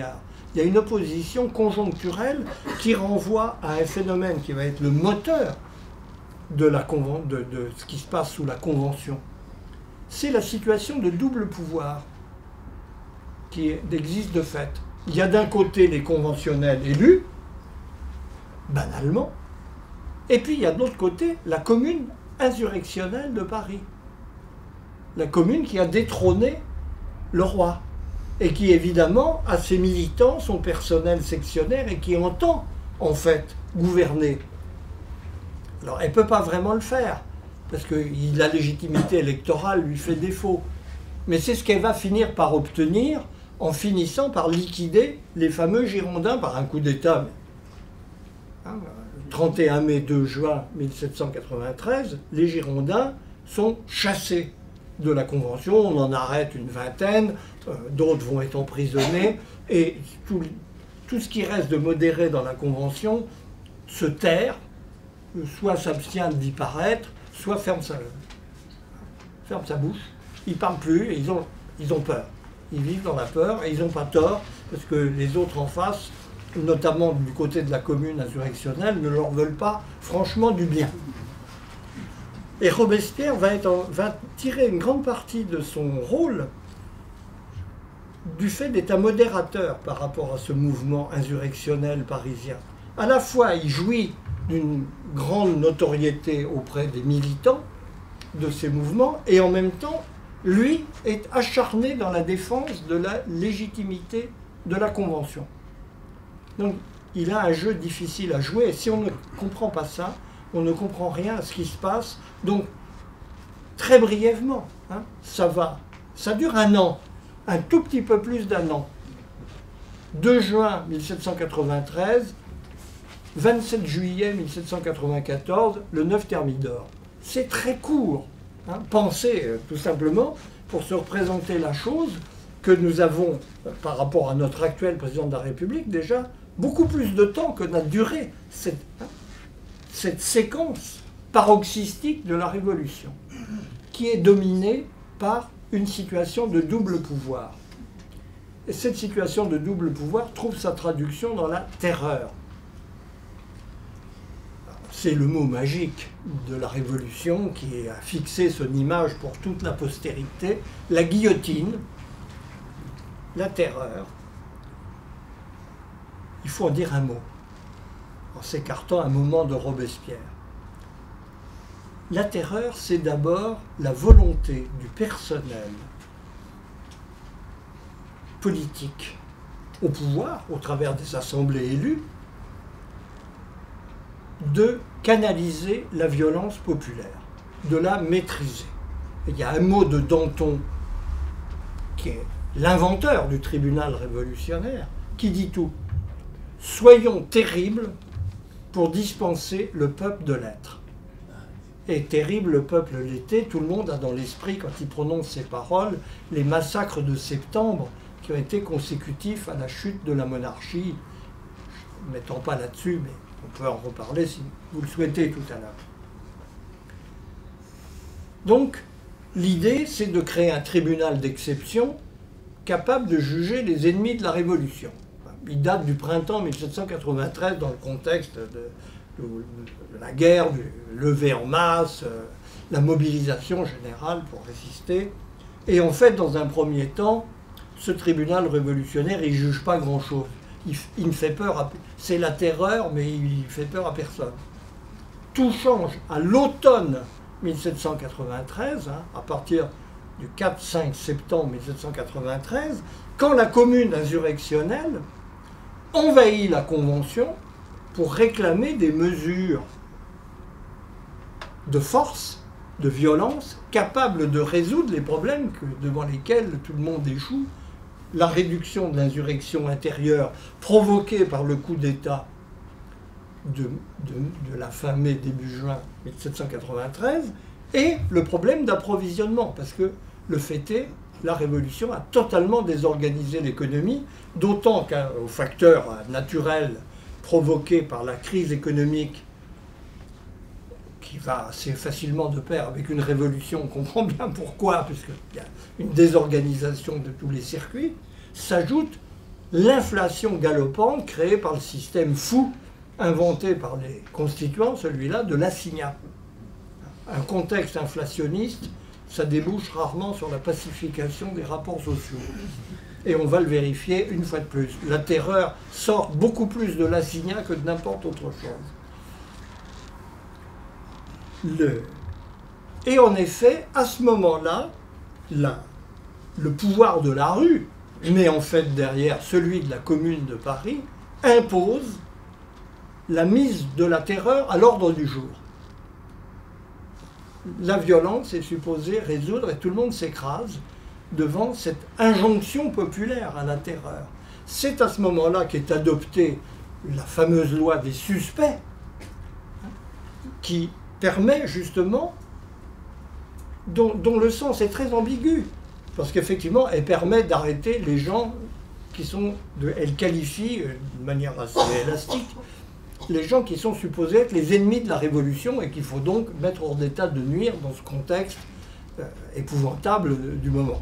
Il y a une opposition conjoncturelle qui renvoie à un phénomène qui va être le moteur de, la conven- de, de ce qui se passe sous la Convention. C'est la situation de double pouvoir qui existe de fait. Il y a d'un côté les conventionnels élus, banalement, et puis il y a de l'autre côté la commune insurrectionnelle de Paris. La commune qui a détrôné le roi et qui évidemment a ses militants, son personnel sectionnaire et qui entend en fait gouverner. Alors elle ne peut pas vraiment le faire parce que la légitimité électorale lui fait défaut. Mais c'est ce qu'elle va finir par obtenir en finissant par liquider les fameux Girondins par un coup d'État. Hein, trente et un mai, deux juin mille sept cent quatre-vingt-treize, les Girondins sont chassés de la Convention, on en arrête une vingtaine, euh, d'autres vont être emprisonnés, et tout, tout ce qui reste de modéré dans la Convention se terre, soit s'abstient d'y paraître, soit ferme sa, ferme sa bouche. Ils ne parlent plus et ils ont, ils ont peur. Ils vivent dans la peur et ils n'ont pas tort, parce que les autres en face, notamment du côté de la commune insurrectionnelle, ne leur veulent pas franchement du bien. Et Robespierre va, être en, va tirer une grande partie de son rôle du fait d'être un modérateur par rapport à ce mouvement insurrectionnel parisien. À la fois, il jouit d'une grande notoriété auprès des militants de ces mouvements, et en même temps, lui est acharné dans la défense de la légitimité de la Convention. Donc, il a un jeu difficile à jouer, et si on ne comprend pas ça, on ne comprend rien à ce qui se passe. Donc, très brièvement, hein, ça va, ça dure un an, un tout petit peu plus d'un an. deux juin mille sept cent quatre-vingt-treize, vingt-sept juillet mille sept cent quatre-vingt-quatorze, le neuf Thermidor. C'est très court. Hein, pensez euh, tout simplement, pour se représenter la chose, que nous avons, euh, par rapport à notre actuel président de la République, déjà, beaucoup plus de temps que n'a duré cette, hein, cette séquence paroxystique de la Révolution, qui est dominée par une situation de double pouvoir. Et cette situation de double pouvoir trouve sa traduction dans la terreur. C'est le mot magique de la Révolution qui a fixé son image pour toute la postérité. La guillotine, la terreur. Il faut en dire un mot, en s'écartant un moment de Robespierre. La terreur, c'est d'abord la volonté du personnel politique au pouvoir, au travers des assemblées élues, de canaliser la violence populaire, de la maîtriser. Et il y a un mot de Danton, qui est l'inventeur du tribunal révolutionnaire, qui dit tout. Soyons terribles pour dispenser le peuple de l'être. Et terrible, le peuple l'était, tout le monde a dans l'esprit, quand il prononce ces paroles, les massacres de septembre qui ont été consécutifs à la chute de la monarchie. Ne m'étends pas là-dessus, mais on peut en reparler si vous le souhaitez tout à l'heure. Donc, l'idée, c'est de créer un tribunal d'exception capable de juger les ennemis de la Révolution. Il date du printemps mille sept cent quatre-vingt-treize dans le contexte de, de, de la guerre, du lever en masse, euh, la mobilisation générale pour résister. Et en fait, dans un premier temps, ce tribunal révolutionnaire, il ne juge pas grand-chose. Il, il me fait peur, à, c'est la terreur, mais il fait peur à personne. Tout change à l'automne mille sept cent quatre-vingt-treize, hein, à partir du quatre cinq septembre mille sept cent quatre-vingt-treize, quand la commune insurrectionnelle envahit la Convention pour réclamer des mesures de force, de violence, capables de résoudre les problèmes que, devant lesquels tout le monde échoue. La réduction de l'insurrection intérieure provoquée par le coup d'État de, de, de la fin mai, début juin mille sept cent quatre-vingt-treize, et le problème d'approvisionnement, parce que le fait est, la Révolution a totalement désorganisé l'économie, d'autant qu'au facteur naturel provoqué par la crise économique, qui va assez facilement de pair avec une révolution, on comprend bien pourquoi, puisqu'il y a une désorganisation de tous les circuits, s'ajoute l'inflation galopante créée par le système fou inventé par les constituants, celui-là de l'assignat. Un contexte inflationniste, ça débouche rarement sur la pacification des rapports sociaux. Et on va le vérifier une fois de plus. La terreur sort beaucoup plus de l'assignat que de n'importe autre chose. Le... Et en effet, à ce moment-là, là, le pouvoir de la rue, mais en fait derrière celui de la Commune de Paris, impose la mise de la terreur à l'ordre du jour. La violence est supposée résoudre et tout le monde s'écrase devant cette injonction populaire à la terreur. C'est à ce moment-là qu'est adoptée la fameuse loi des suspects, qui permet justement, dont, dont le sens est très ambigu, parce qu'effectivement, elle permet d'arrêter les gens qui sont, de, elle qualifie de manière assez élastique, les gens qui sont supposés être les ennemis de la Révolution et qu'il faut donc mettre hors d'état de nuire dans ce contexte euh, épouvantable du moment.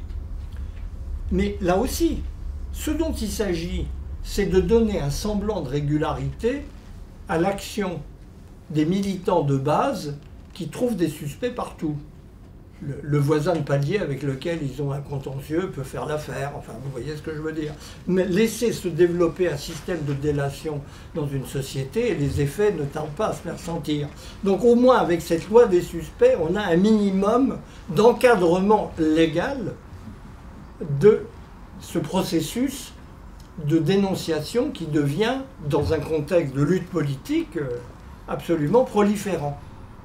Mais là aussi, ce dont il s'agit, c'est de donner un semblant de régularité à l'action des militants de base qui trouvent des suspects partout. Le, le voisin de palier avec lequel ils ont un contentieux peut faire l'affaire, enfin vous voyez ce que je veux dire. Mais laisser se développer un système de délation dans une société et les effets ne tardent pas à se faire sentir. Donc au moins avec cette loi des suspects, on a un minimum d'encadrement légal de ce processus de dénonciation qui devient, dans un contexte de lutte politique, absolument proliférant.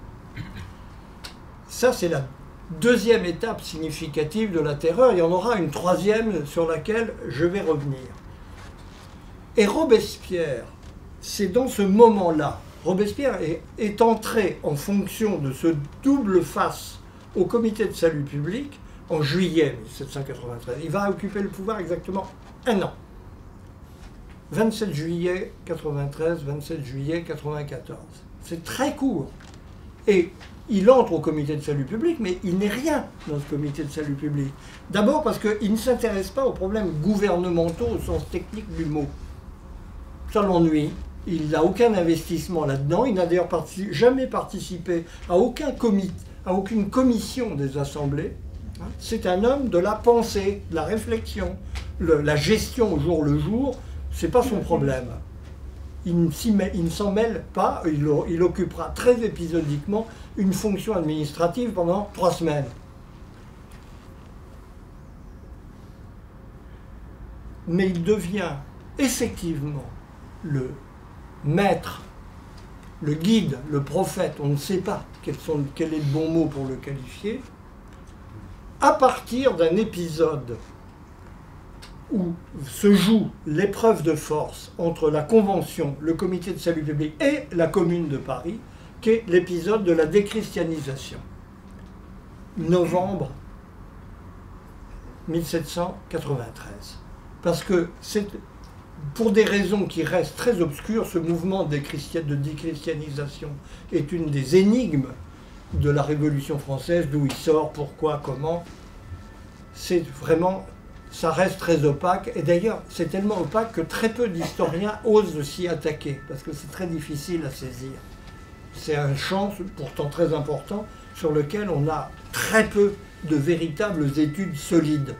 Ça, c'est la deuxième étape significative de la terreur. Il y en aura une troisième sur laquelle je vais revenir. Et Robespierre, c'est dans ce moment-là, Robespierre est, est entré en fonction de ce double face au comité de salut public en juillet mille sept cent quatre-vingt-treize. Il va occuper le pouvoir exactement un an. vingt-sept juillet quatre-vingt-treize, vingt-sept juillet quatre-vingt-quatorze. C'est très court. Et il entre au comité de salut public, mais il n'est rien dans ce comité de salut public. D'abord parce qu'il ne s'intéresse pas aux problèmes gouvernementaux au sens technique du mot. Ça l'ennuie. Il n'a aucun investissement là-dedans. Il n'a d'ailleurs participé, jamais participé à, aucun comité, à aucune commission des assemblées. C'est un homme de la pensée, de la réflexion. Le, la gestion au jour le jour, ce n'est pas son problème. Il ne s'en mêle pas, il, il occupera très épisodiquement une fonction administrative pendant trois semaines. Mais il devient effectivement le maître, le guide, le prophète, on ne sait pas quel, sont, quel est le bon mot pour le qualifier, à partir d'un épisode où se joue l'épreuve de force entre la Convention, le Comité de salut public et la Commune de Paris, qui est l'épisode de la déchristianisation. Novembre mille sept cent quatre-vingt-treize. Parce que c'est, pour des raisons qui restent très obscures, ce mouvement de déchristianisation est une des énigmes de la Révolution française, d'où il sort, pourquoi, comment. C'est vraiment... ça reste très opaque, et d'ailleurs c'est tellement opaque que très peu d'historiens osent s'y attaquer, parce que c'est très difficile à saisir. C'est un champ pourtant très important sur lequel on a très peu de véritables études solides.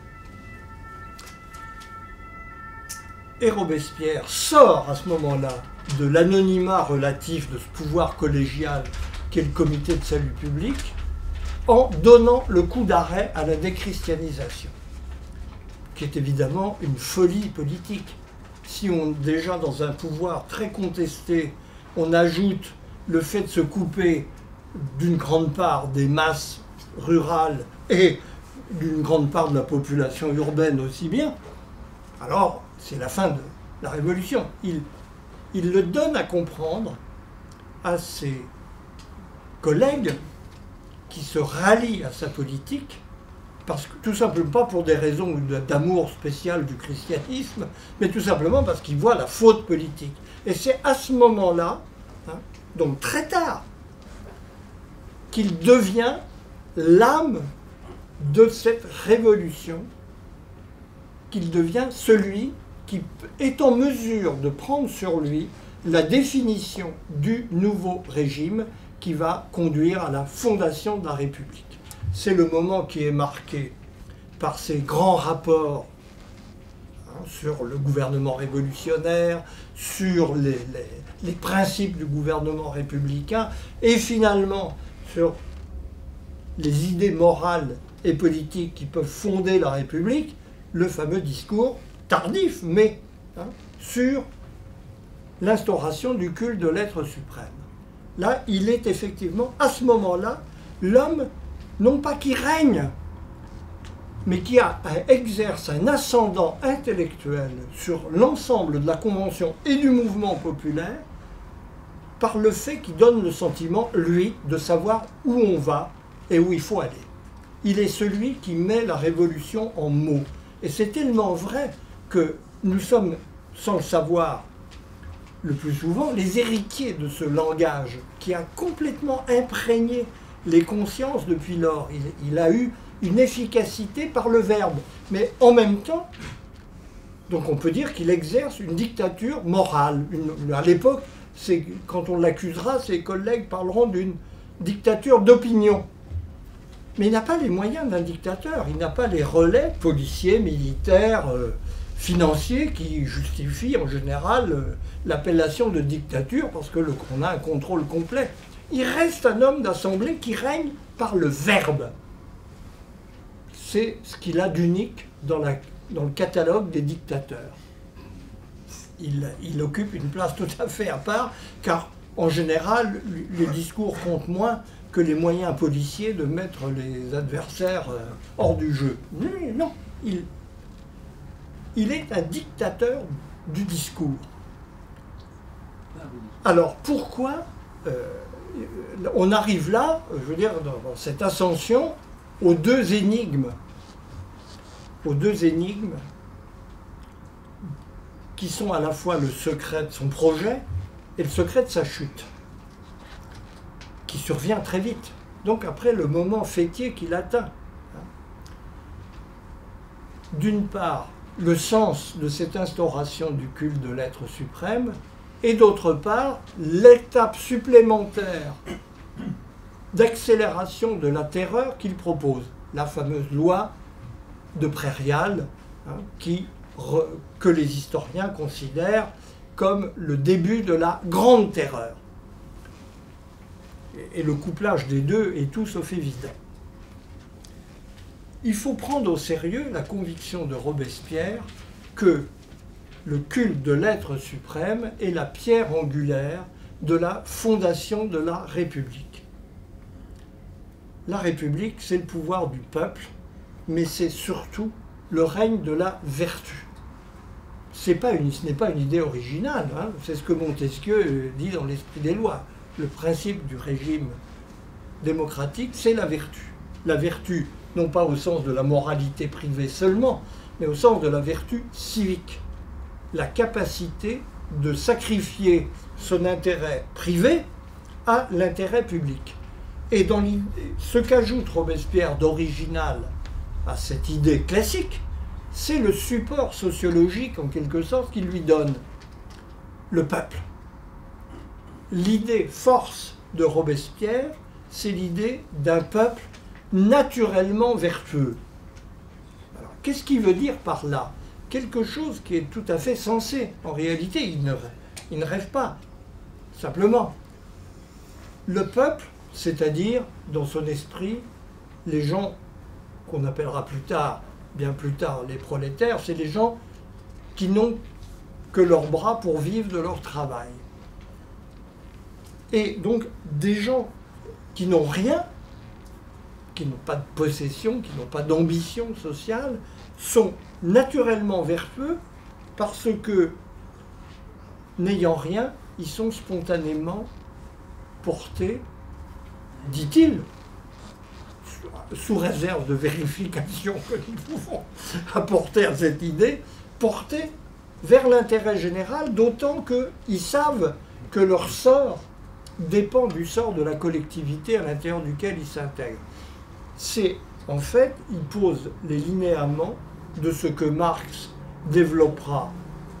Et Robespierre sort à ce moment-là de l'anonymat relatif de ce pouvoir collégial qu'est le comité de salut public en donnant le coup d'arrêt à la déchristianisation, qui est évidemment une folie politique. Si on, déjà dans un pouvoir très contesté, on ajoute le fait de se couper d'une grande part des masses rurales et d'une grande part de la population urbaine aussi bien, alors c'est la fin de la Révolution. Il, il le donne à comprendre à ses collègues qui se rallient à sa politique, parce que, tout simplement pas pour des raisons d'amour spécial du christianisme, mais tout simplement parce qu'ils voient la faute politique. Et c'est à ce moment-là, hein, donc très tard, qu'il devient l'âme de cette révolution, qu'il devient celui qui est en mesure de prendre sur lui la définition du nouveau régime qui va conduire à la fondation de la République. C'est le moment qui est marqué par ces grands rapports hein, sur le gouvernement révolutionnaire, sur les, les, les principes du gouvernement républicain, et finalement sur les idées morales et politiques qui peuvent fonder la République, le fameux discours tardif, mais hein, sur l'instauration du culte de l'être suprême. Là, il est effectivement, à ce moment-là, l'homme, non pas qui règne, mais qui a, exerce un ascendant intellectuel sur l'ensemble de la Convention et du mouvement populaire, par le fait qu'il donne le sentiment, lui, de savoir où on va et où il faut aller. Il est celui qui met la révolution en mots. Et c'est tellement vrai que nous sommes, sans le savoir, le plus souvent, les héritiers de ce langage qui a complètement imprégné les consciences depuis lors. Il, il a eu une efficacité par le verbe, mais en même temps, donc on peut dire qu'il exerce une dictature morale. Une, à l'époque, quand on l'accusera, ses collègues parleront d'une dictature d'opinion. Mais il n'a pas les moyens d'un dictateur, il n'a pas les relais policiers, militaires, euh, financiers qui justifient en général euh, l'appellation de dictature parce que le, on a un contrôle complet. Il reste un homme d'assemblée qui règne par le verbe. C'est ce qu'il a d'unique dans, la, dans le catalogue des dictateurs. Il, il occupe une place tout à fait à part, car en général, les discours comptent moins que les moyens policiers de mettre les adversaires hors du jeu. Non, il, il est un dictateur du discours. Alors pourquoi euh, on arrive là, je veux dire, dans cette ascension, aux deux énigmes, aux deux énigmes qui sont à la fois le secret de son projet et le secret de sa chute, qui survient très vite, donc après le moment fêtier qu'il atteint. D'une part, le sens de cette instauration du culte de l'être suprême, et d'autre part, l'étape supplémentaire d'accélération de la terreur qu'il propose, la fameuse loi de Prairial, hein, qui, re, que les historiens considèrent comme le début de la grande terreur. Et le couplage des deux est tout sauf évident. Il faut prendre au sérieux la conviction de Robespierre que le culte de l'être suprême est la pierre angulaire de la fondation de la République. La République, c'est le pouvoir du peuple, mais c'est surtout le règne de la vertu. C'est pas une, ce n'est pas une idée originale, hein, c'est ce que Montesquieu dit dans l'Esprit des lois. Le principe du régime démocratique, c'est la vertu. La vertu, non pas au sens de la moralité privée seulement, mais au sens de la vertu civique. La capacité de sacrifier son intérêt privé à l'intérêt public. Et dans ce qu'ajoute Robespierre d'original à cette idée classique, c'est le support sociologique, en quelque sorte, qu'il lui donne. Le peuple. L'idée force de Robespierre, c'est l'idée d'un peuple naturellement vertueux. Alors, qu'est-ce qu'il veut dire par là? Quelque chose qui est tout à fait sensé. En réalité, il ne, il ne rêve pas. Simplement, le peuple, c'est-à-dire, dans son esprit, les gens qu'on appellera plus tard, bien plus tard, les prolétaires, c'est les gens qui n'ont que leurs bras pour vivre de leur travail. Et donc, des gens qui n'ont rien, qui n'ont pas de possession, qui n'ont pas d'ambition sociale, sont naturellement vertueux parce que, n'ayant rien, ils sont spontanément portés, dit-il, sous réserve de vérification que nous pouvons apporter à cette idée, portés vers l'intérêt général, d'autant qu'ils savent que leur sort dépend du sort de la collectivité à l'intérieur duquel ils s'intègrent. C'est, en fait, il pose les linéaments de ce que Marx développera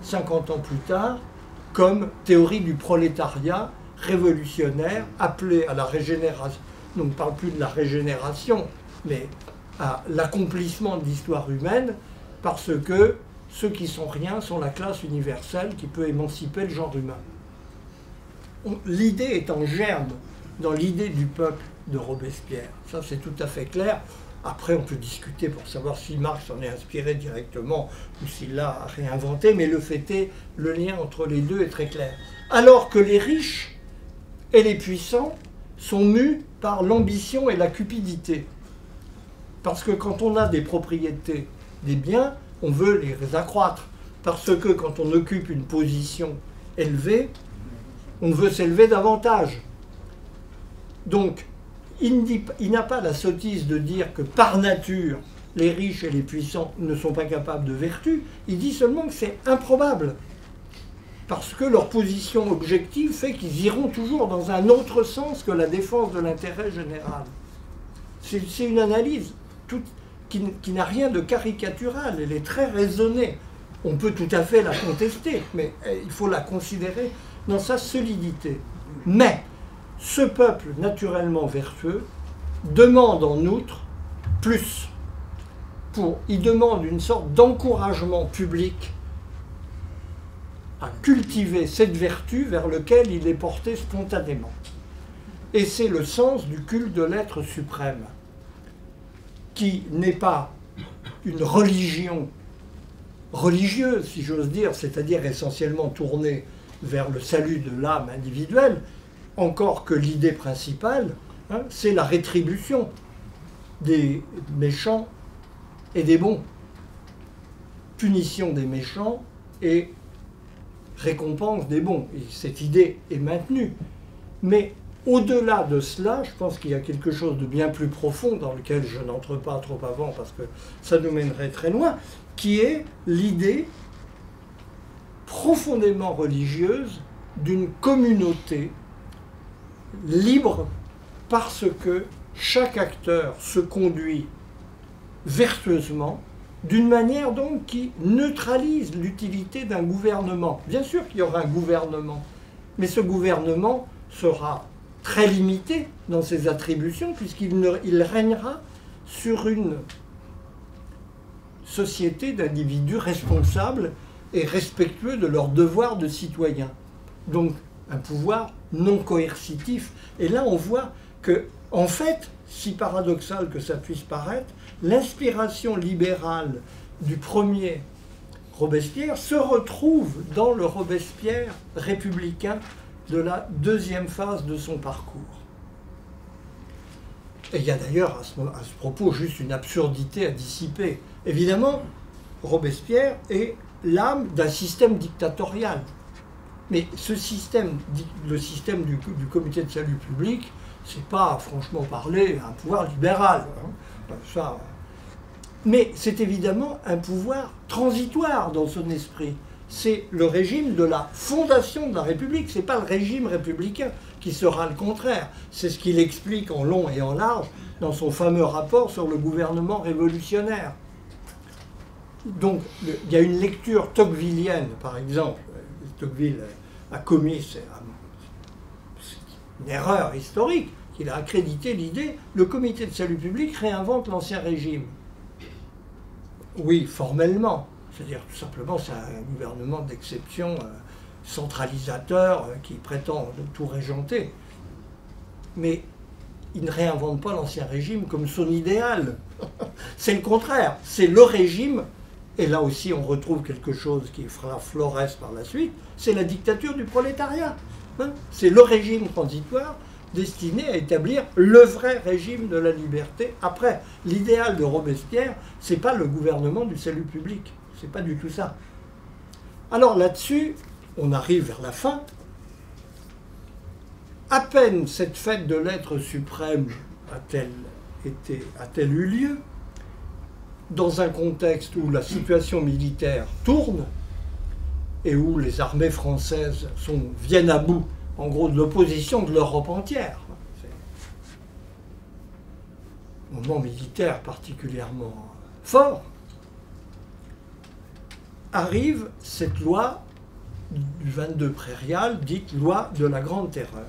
cinquante ans plus tard, comme théorie du prolétariat révolutionnaire appelée à la régénération. Donc on ne parle plus de la régénération, mais à l'accomplissement de l'histoire humaine, parce que ceux qui sont rien sont la classe universelle qui peut émanciper le genre humain. L'idée est en germe dans l'idée du peuple de Robespierre. Ça, c'est tout à fait clair. Après, on peut discuter pour savoir si Marx s'en est inspiré directement ou s'il l'a réinventé, mais le fait est, le lien entre les deux est très clair. Alors que les riches et les puissants sont mus par l'ambition et la cupidité. Parce que quand on a des propriétés, des biens, on veut les accroître. Parce que quand on occupe une position élevée, on veut s'élever davantage. Donc, il, dit, il n'a pas la sottise de dire que par nature, les riches et les puissants ne sont pas capables de vertu. Il dit seulement que c'est improbable. Parce que leur position objective fait qu'ils iront toujours dans un autre sens que la défense de l'intérêt général. C'est une analyse toute, qui, qui n'a rien de caricatural, elle est très raisonnée. On peut tout à fait la contester, mais il faut la considérer dans sa solidité. Mais ce peuple naturellement vertueux demande en outre plus. Pour, il demande une sorte d'encouragement public à cultiver cette vertu vers laquelle il est porté spontanément. Et c'est le sens du culte de l'être suprême, qui n'est pas une religion religieuse, si j'ose dire, c'est-à-dire essentiellement tournée vers le salut de l'âme individuelle, encore que l'idée principale, hein, c'est la rétribution des méchants et des bons. Punition des méchants et récompense des bons. Et cette idée est maintenue. Mais au-delà de cela, je pense qu'il y a quelque chose de bien plus profond dans lequel je n'entre pas trop avant parce que ça nous mènerait très loin, qui est l'idée profondément religieuse d'une communauté libre parce que chaque acteur se conduit vertueusement d'une manière donc qui neutralise l'utilité d'un gouvernement. Bien sûr qu'il y aura un gouvernement, mais ce gouvernement sera très limité dans ses attributions puisqu'il ne, il régnera sur une société d'individus responsables et respectueux de leurs devoirs de citoyens. Donc un pouvoir non coercitif. Et là on voit que, en fait, si paradoxal que ça puisse paraître, l'inspiration libérale du premier Robespierre se retrouve dans le Robespierre républicain de la deuxième phase de son parcours. Et il y a d'ailleurs à ce, à ce propos juste une absurdité à dissiper. Évidemment, Robespierre est l'âme d'un système dictatorial. Mais ce système, le système du, du comité de salut public, c'est pas, franchement parler, un pouvoir libéral. Hein, ça. Mais c'est évidemment un pouvoir transitoire dans son esprit. C'est le régime de la fondation de la République. Ce n'est pas le régime républicain qui sera le contraire. C'est ce qu'il explique en long et en large dans son fameux rapport sur le gouvernement révolutionnaire. Donc, le, il y a une lecture tocquevillienne, par exemple. Tocqueville a commis, c'est une erreur historique, qu'il a accrédité l'idée, le comité de salut public réinvente l'ancien régime. Oui, formellement. C'est-à-dire tout simplement c'est un gouvernement d'exception euh, centralisateur euh, qui prétend tout régenter. Mais il ne réinvente pas l'ancien régime comme son idéal. C'est le contraire. C'est le régime, et là aussi on retrouve quelque chose qui fera florès par la suite, c'est la dictature du prolétariat. Hein, c'est le régime transitoire destiné à établir le vrai régime de la liberté. Après, l'idéal de Robespierre, c'est pas le gouvernement du salut public. C'est pas du tout ça. Alors là-dessus, on arrive vers la fin. À peine cette fête de l'être suprême a-t-elle été, a-t-elle eu lieu, dans un contexte où la situation militaire tourne et où les armées françaises sont, viennent à bout, en gros, de l'opposition de l'Europe entière. C'est un moment militaire particulièrement fort. arrive cette loi du vingt-deux Prairial, dite loi de la Grande Terreur,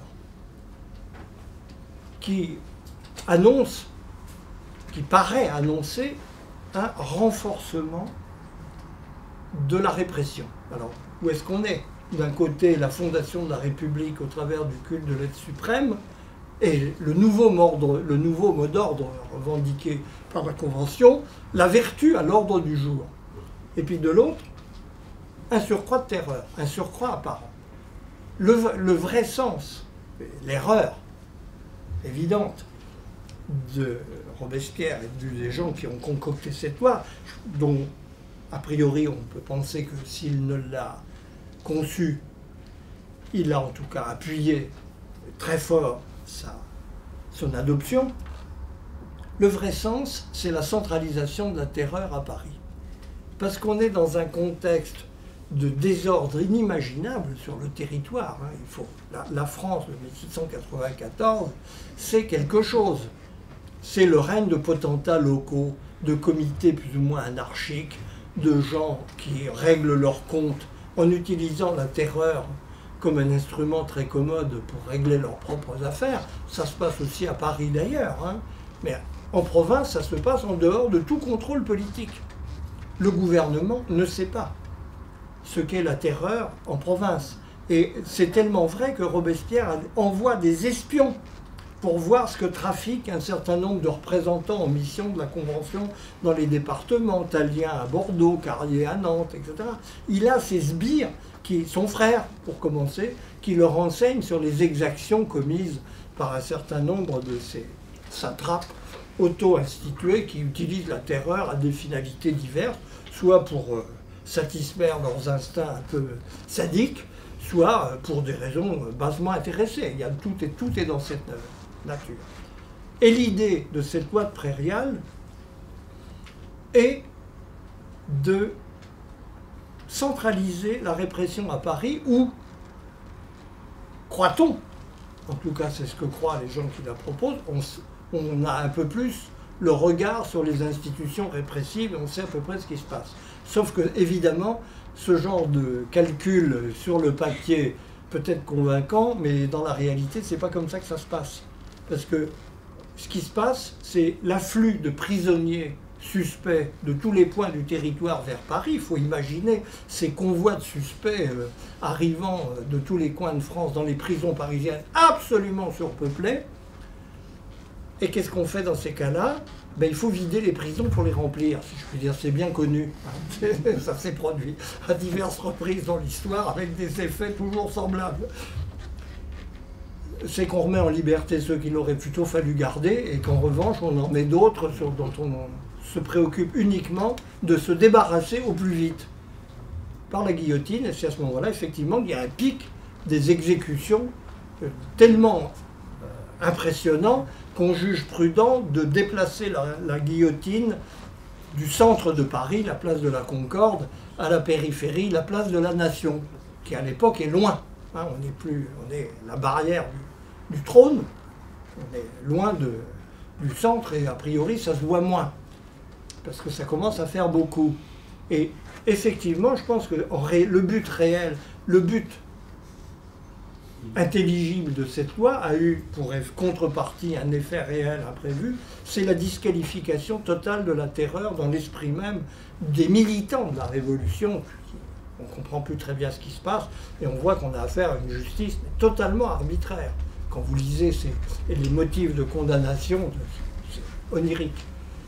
qui annonce, qui paraît annoncer un renforcement de la répression. Alors, où est-ce qu'on est? D'un côté, la fondation de la République au travers du culte de l'être suprême, et le nouveau, mordre, le nouveau mot d'ordre revendiqué par la Convention, la vertu à l'ordre du jour. Et puis de l'autre, un surcroît de terreur, un surcroît apparent. Le, le vrai sens, l'erreur évidente de Robespierre et des gens qui ont concocté cette loi, dont a priori on peut penser que s'il ne l'a conçue, il a en tout cas appuyé très fort sa, son adoption. Le vrai sens, c'est la centralisation de la terreur à Paris. Parce qu'on est dans un contexte de désordre inimaginable sur le territoire. Hein. Il faut, la, la France de mille sept cent quatre-vingt-quatorze, c'est quelque chose. C'est le règne de potentats locaux, de comités plus ou moins anarchiques, de gens qui règlent leurs comptes en utilisant la terreur comme un instrument très commode pour régler leurs propres affaires. Ça se passe aussi à Paris d'ailleurs, hein. Mais en province, ça se passe en dehors de tout contrôle politique. Le gouvernement ne sait pas ce qu'est la terreur en province. Et c'est tellement vrai que Robespierre envoie des espions pour voir ce que trafiquent un certain nombre de représentants en mission de la Convention dans les départements, Tallien à Bordeaux, Carrier à Nantes, et cetera. Il a ses sbires, qui, son frère pour commencer, qui le renseignent sur les exactions commises par un certain nombre de ces satrapes auto-institués qui utilisent la terreur à des finalités diverses, soit pour euh, satisfaire leurs instincts un peu sadiques, soit euh, pour des raisons euh, basement intéressées. Il y a tout, et, tout est dans cette euh, nature. Et l'idée de cette loi de Prairial est de centraliser la répression à Paris, où, croit-on, en tout cas c'est ce que croient les gens qui la proposent, on, on a un peu plus le regard sur les institutions répressives et on sait à peu près ce qui se passe. Sauf que, évidemment, ce genre de calcul sur le papier peut être convaincant, mais dans la réalité, c'est pas comme ça que ça se passe. Parce que ce qui se passe, c'est l'afflux de prisonniers suspects de tous les points du territoire vers Paris. Il faut imaginer ces convois de suspects euh, arrivant de tous les coins de France dans les prisons parisiennes absolument surpeuplées. Et qu'est-ce qu'on fait dans ces cas-là? Ben, il faut vider les prisons pour les remplir, si je puis dire. C'est bien connu. Ça s'est produit à diverses reprises dans l'histoire avec des effets toujours semblables. C'est qu'on remet en liberté ceux qu'il aurait plutôt fallu garder et qu'en revanche, on en met d'autres dont on se préoccupe uniquement de se débarrasser au plus vite par la guillotine. Et c'est à ce moment-là, effectivement, qu'il y a un pic des exécutions tellement impressionnant qu'on juge prudent de déplacer la, la guillotine du centre de Paris, la place de la Concorde, à la périphérie, la place de la Nation, qui à l'époque est loin. Hein, on est plus, on est la barrière du, du trône, on est loin de, du centre et a priori ça se voit moins, parce que ça commence à faire beaucoup. Et effectivement, je pense que le but réel, le but intelligible de cette loi a eu pour contrepartie un effet réel imprévu, c'est la disqualification totale de la terreur dans l'esprit même des militants de la Révolution. On ne comprend plus très bien ce qui se passe et on voit qu'on a affaire à une justice totalement arbitraire. Quand vous lisez ces, les motifs de condamnation, c'est onirique.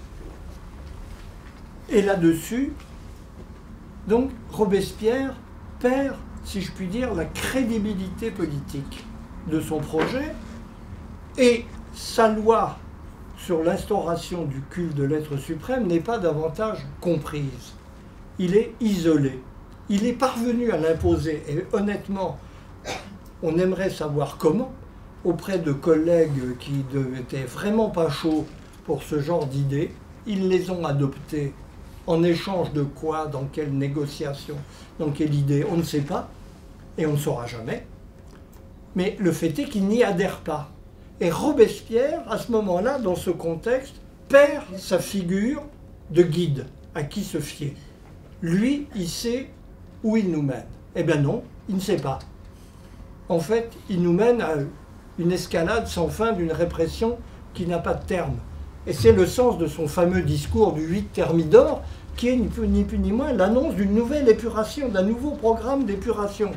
Et là-dessus, donc Robespierre perd, si je puis dire, la crédibilité politique de son projet, et sa loi sur l'instauration du culte de l'être suprême n'est pas davantage comprise. Il est isolé. Il est parvenu à l'imposer, et honnêtement, on aimerait savoir comment, auprès de collègues qui n'étaient vraiment pas chauds pour ce genre d'idées. Ils les ont adoptées en échange de quoi, dans quelle négociation, dans quelle idée, on ne sait pas. Et on ne saura jamais. Mais le fait est qu'il n'y adhère pas. Et Robespierre, à ce moment-là, dans ce contexte, perd sa figure de guide, à qui se fier. lui, il sait où il nous mène. Eh bien non, il ne sait pas. En fait, il nous mène à une escalade sans fin d'une répression qui n'a pas de terme. Et c'est le sens de son fameux discours du huit Thermidor, qui est ni plus ni, plus, ni moins l'annonce d'une nouvelle épuration, d'un nouveau programme d'épuration.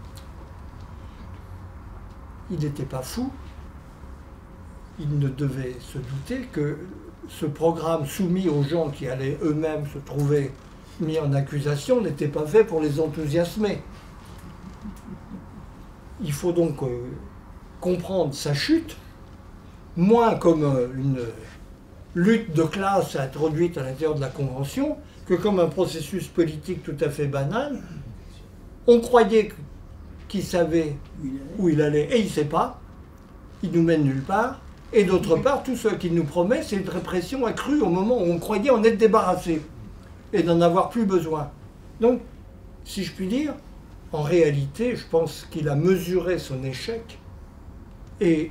Il n'était pas fou. Il ne devait se douter que ce programme soumis aux gens qui allaient eux-mêmes se trouver mis en accusation n'était pas fait pour les enthousiasmer. Il faut donc euh, comprendre sa chute, moins comme euh, une lutte de classe introduite à l'intérieur de la Convention, que comme un processus politique tout à fait banal. On croyait qu'il savait où il allait, et il ne sait pas. Il nous mène nulle part. Et d'autre part, tout ce qu'il nous promet, c'est une répression accrue au moment où on croyait en être débarrassé et d'en avoir plus besoin. Donc, si je puis dire, en réalité, je pense qu'il a mesuré son échec et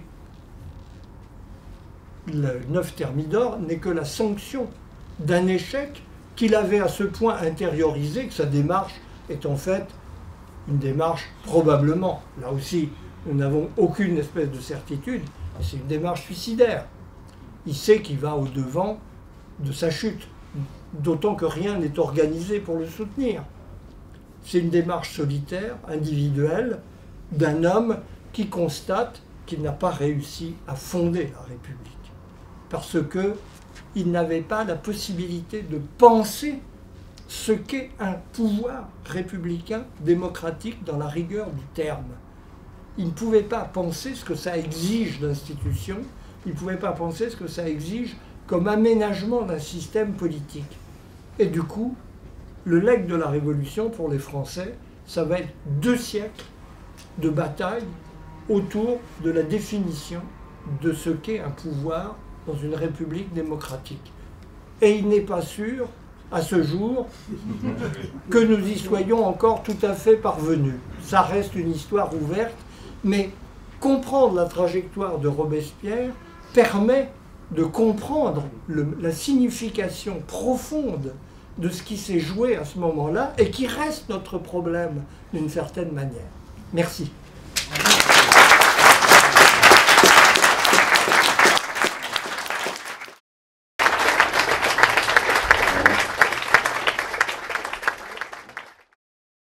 le neuf Thermidor n'est que la sanction d'un échec qu'il avait à ce point intériorisé que sa démarche est en fait une démarche probablement, là aussi, nous n'avons aucune espèce de certitude, c'est une démarche suicidaire. Il sait qu'il va au-devant de sa chute, d'autant que rien n'est organisé pour le soutenir. C'est une démarche solitaire, individuelle, d'un homme qui constate qu'il n'a pas réussi à fonder la République. Parce qu'il n'avait pas la possibilité de penser ce qu'est un pouvoir républicain démocratique dans la rigueur du terme. Il ne pouvait pas penser ce que ça exige d'institutions, il ne pouvait pas penser ce que ça exige comme aménagement d'un système politique. Et du coup, le legs de la Révolution pour les Français, ça va être deux siècles de bataille autour de la définition de ce qu'est un pouvoir dans une république démocratique. Et il n'est pas sûr, à ce jour, que nous y soyons encore tout à fait parvenus. Ça reste une histoire ouverte, mais comprendre la trajectoire de Robespierre permet de comprendre le, la signification profonde de ce qui s'est joué à ce moment-là et qui reste notre problème d'une certaine manière. Merci.